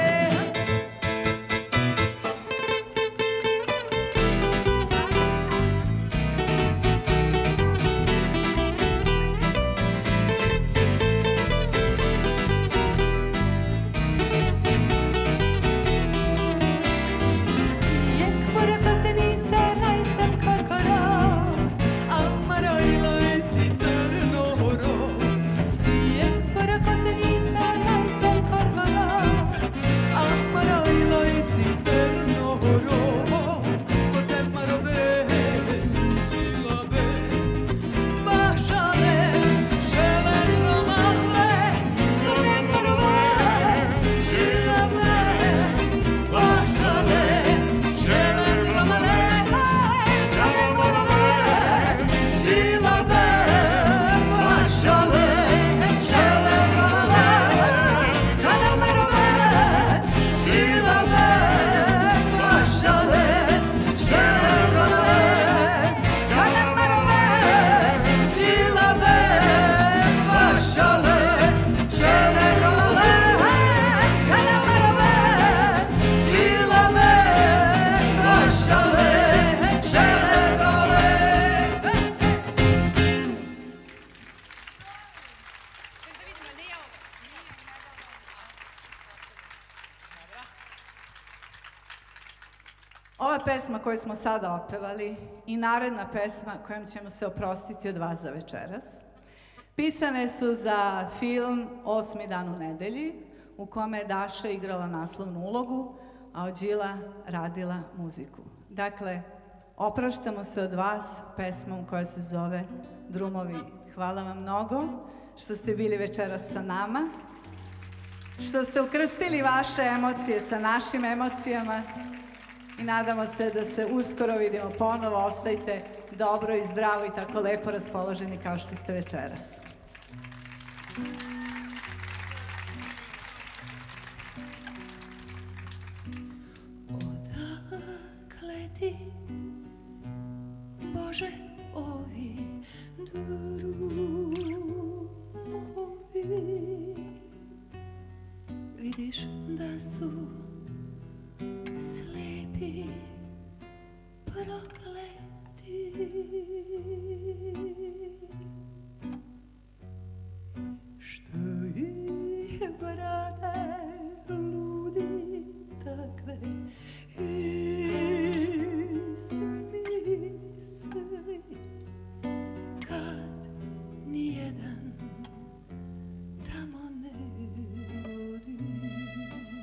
Ova pesma koju smo sada otpevali i naredna pesma kojom ćemo se oprostiti od vas za večeras, pisane su za film Osmi dan u nedelji, u kome je Daša igrala naslovnu ulogu, a Odžila radila muziku. Dakle, opraštamo se od vas pesmom koja se zove Drumovi. Hvala vam mnogo što ste bili večeras sa nama, što ste ukrstili vaše emocije sa našim emocijama i nadamo se da se uskoro vidimo ponovo. Ostajte dobro i zdravo i tako lepo raspoloženi kao što ste večeras. Odakle ti, Bože, ovi drumovi? Vidiš da su slepi, prokleti. Što ih, brate, ludi takve izmisli, kad nijedan tamo ne vodi.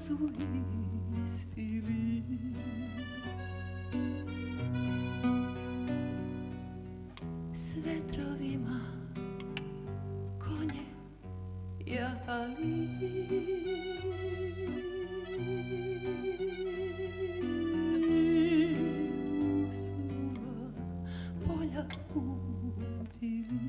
su ispili. S vetrovima konje jahali, suva polja udili.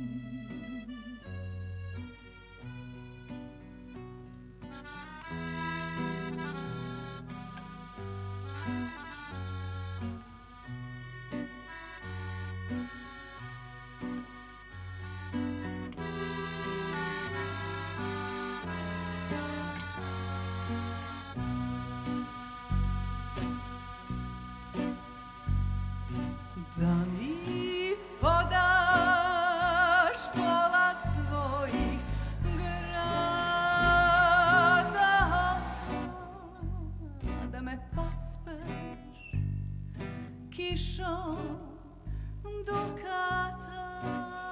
Da mi podaš pola svojih grada, da me pospeš kišom dukata,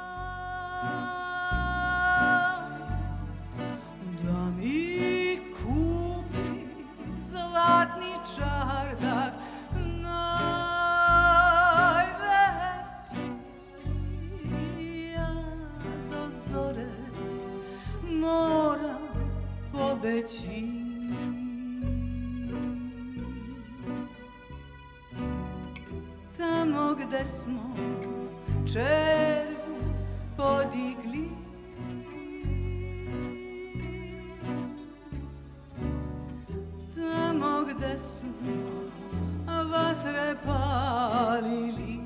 da mi kupi zlatni čardak moram pobeći. Tamo gde smo čergu podigli, tamo gde smo vatre palili,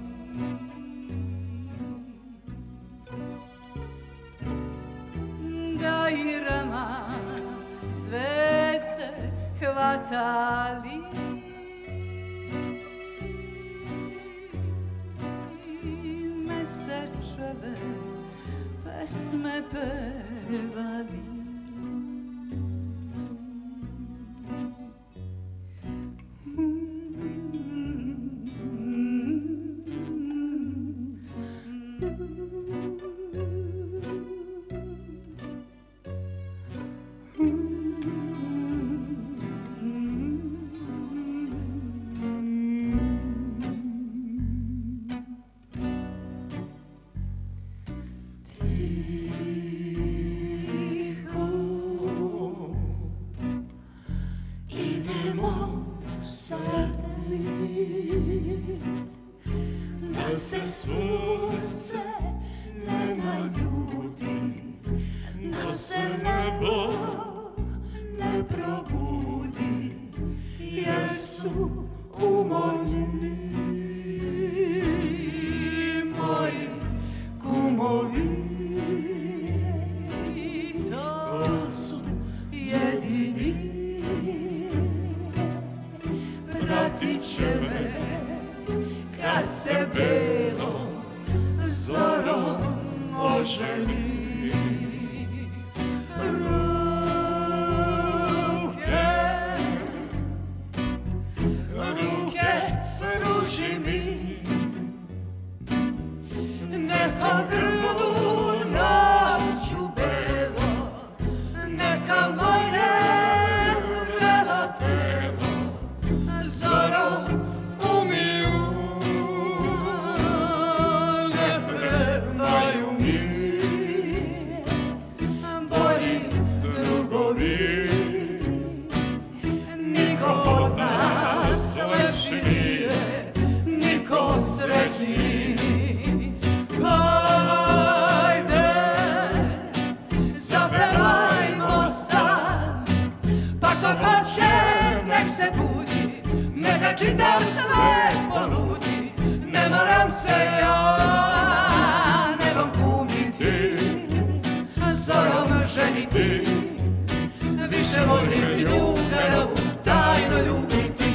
da irama zvezde hvatali, mesečeve pesme pevali. Da se sunce ne naljuti, da se nebo ne probudi, jer su umorni moji kumovi. To su jedini, pratit će me kad se belom zorom oženi. Ruke pruži mi, neka grlu noću belo, neka moje vrelo telo zorom umiju. Ne trebaju mi bolji drugovi, niko od nas lepši nije, niko srećniji. Hajde, zapevajmo sad, pa ko hoće nek se budi, neka čita sve poludi. Ne moram se ja nebom kumiti, zorom ženiti, više volim ljubavu tajno ljubiti.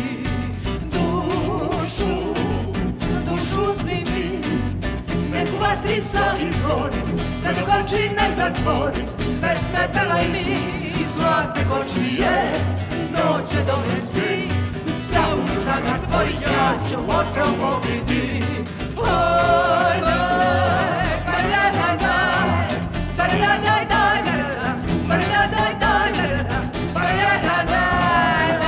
Dušu uzmi mi, nek u vatri sa izgorim, sve dok oči ne zatvorim, pesme pevaj mi, zlatne kočije, noće dovesti, sa usana tvojih ja ću otrov pobiti. Hajde, paradadaj, paradadaj, daj, paradadaj, daj, paradadaj,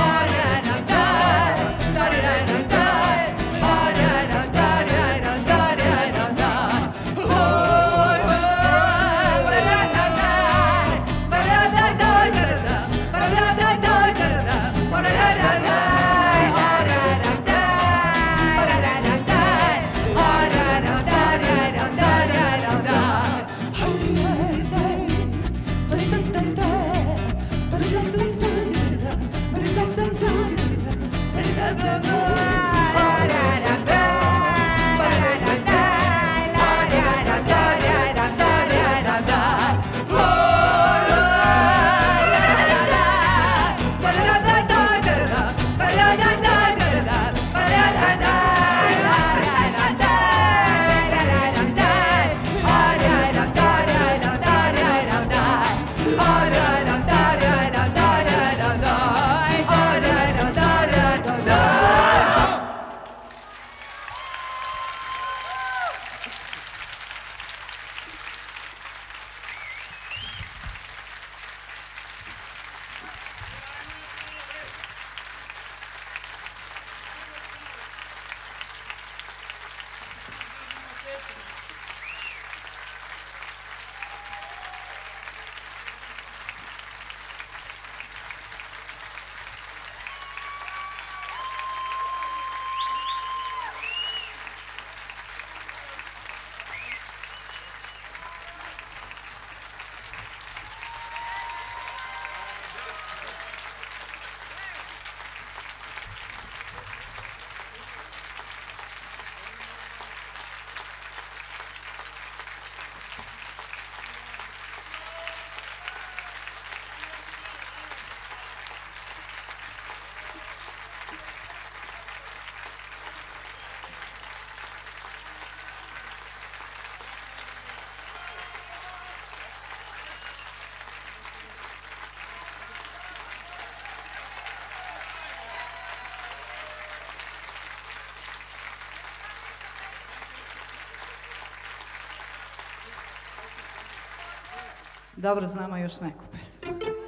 Dobro, znamo još neku pesmu.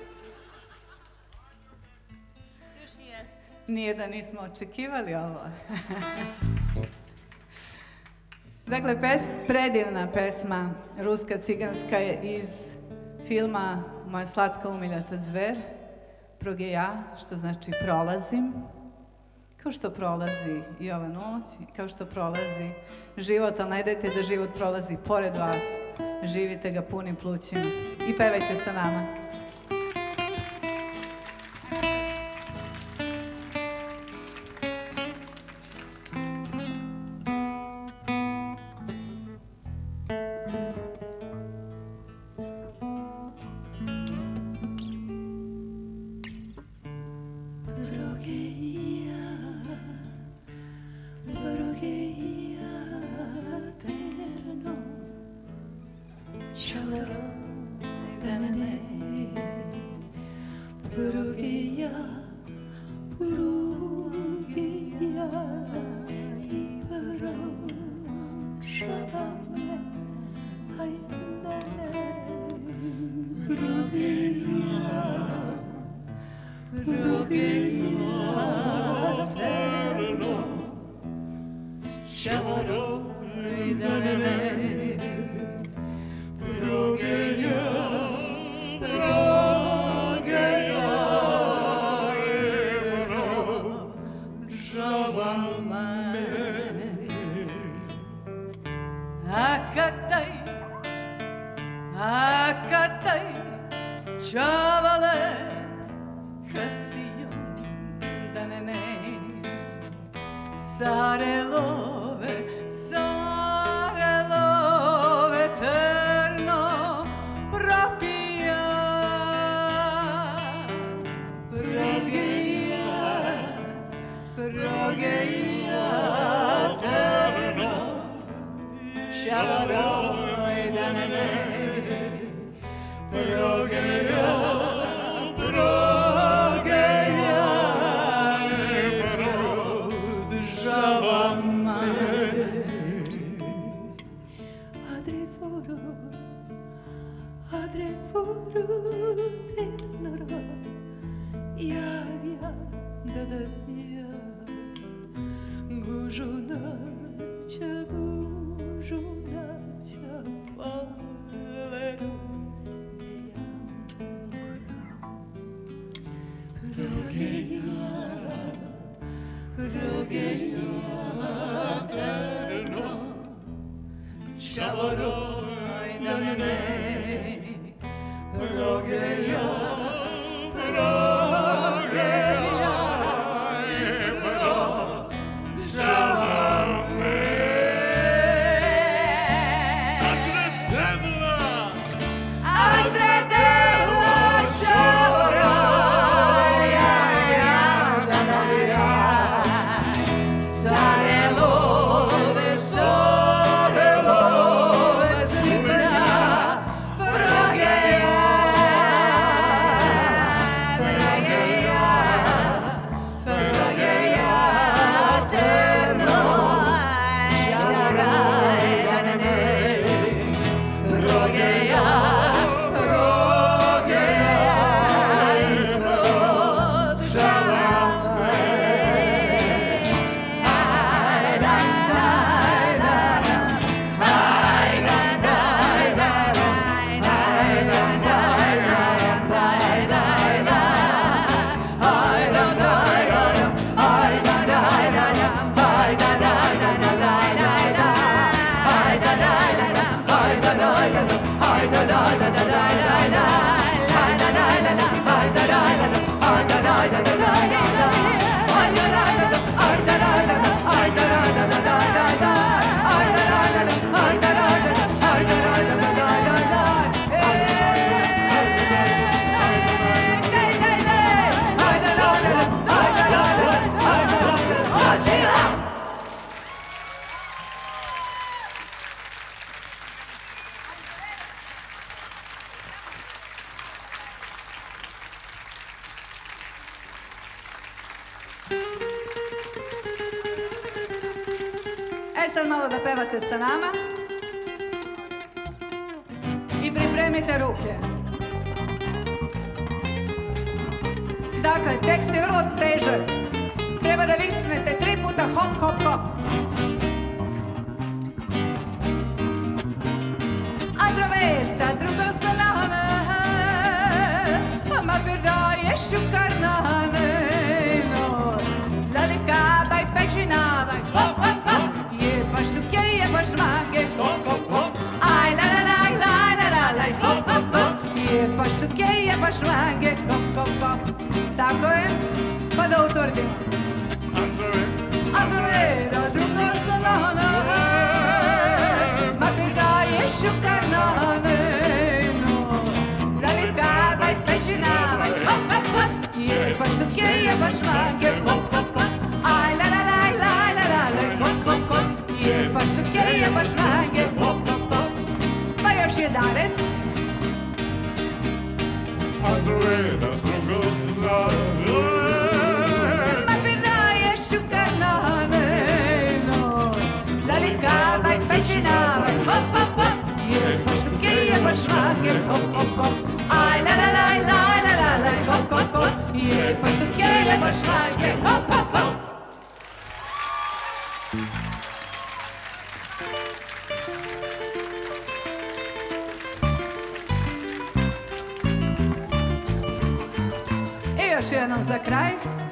Još nije. Nije da nismo očekivali ovo. Dakle, predivna pesma, ruska ciganska je iz filma Moja slatka umiljata zver, Progeja, što znači prolazim. Kao što prolazi i ova noć, kao što prolazi život, ali ne dajte da život prolazi pored vas. Živite ga punim plućima i pevajte sa nama. Sad malo da pevate sa nama i pripremite ruke. Dakle, tekst je vrlo težak. Treba da viknete 3 puta hop, hop, hop. Androverca, drugo salana, ma per dai šukarnane, no. Lalika, baj pečina, baj hop, hop, hop. Jebaš tuke, jebaš mange, hop, hop, hop. Aj, la, la, la, la, la, la, la, hop, hop, hop. Jebaš tuke, jebaš mange, hop, hop, hop. Tako je, pa da utvrdimo. Androvera, drugo salana, ma per dai šukarnane, no. Lalika, baj pečina, baj hop, hop, hop. Jebaš tuke, jebaš mange, hop, hop, hop. Aj, la, la, la, la, la, la, la, hop, hop, hop. Jebaš tuke, jebaš mange, hop, hop, hop. Pa još jedanet. Androvera, drugo salana, Ma per dai šukarnane, no. Lalika, baj pečina, baj hop, hop, hop. Jebaš tuke, jebaš mange, hop, hop, hop. Aj, la, la, la, la, la, la, la, hop, hop, hop. Jebaš tuke, jebaš mange, hop, hop, hop. I još jednom za kraj.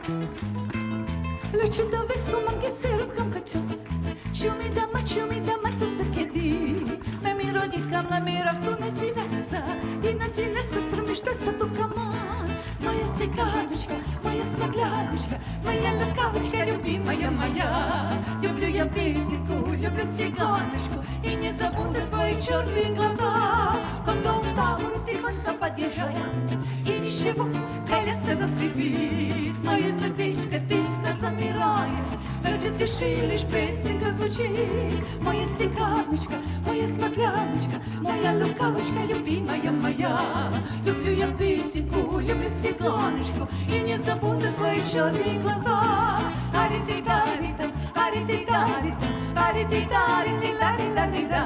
Leče da vestu mange se rukam kačos. Čumi dama to se kedi. Me mi rodikam na mirav tu na džinesa srmište sa tu kaman. Moja cigarička, moja smagljavička, moja lukavička, ljubimая моя. Люблю я песенку, люблю цыганочку, и не забуду твои черные глаза. Когда у Тавру тихонько подъезжая, и ничего, коляска заскрипит, мое сердечко тихо замирает. Даже тиши лишь песенка звучит. Моя цыганочка, моя смогляночка, моя лукавочка, любимая моя. Люблю я песенку, люблю цыганочку, и не забуду твои черные глаза. Ари-ти-дари-та, ари-ти-дари-та, ари-ти-дари-ти-дари-ла-ли-да.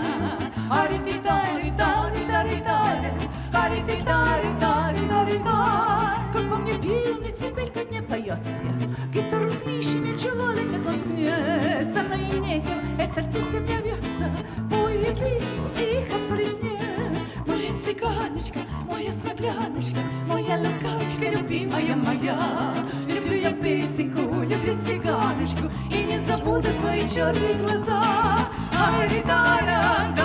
Ари-ти-дари-дари-дари-дари, ари-ти-дари-дари-дари-да. Как по мне пьяный теперь, как не поется. Гитару слышим, и человек во сне. Со мной и неким, и сердце мне бьется. Мою песню и который мне. Моя цыганочка, моя смогляночка, моя лукавочка, любимая моя. Люблю я песенку, люблю цыганочку, и не забуду твои черные глаза. Ари-дара,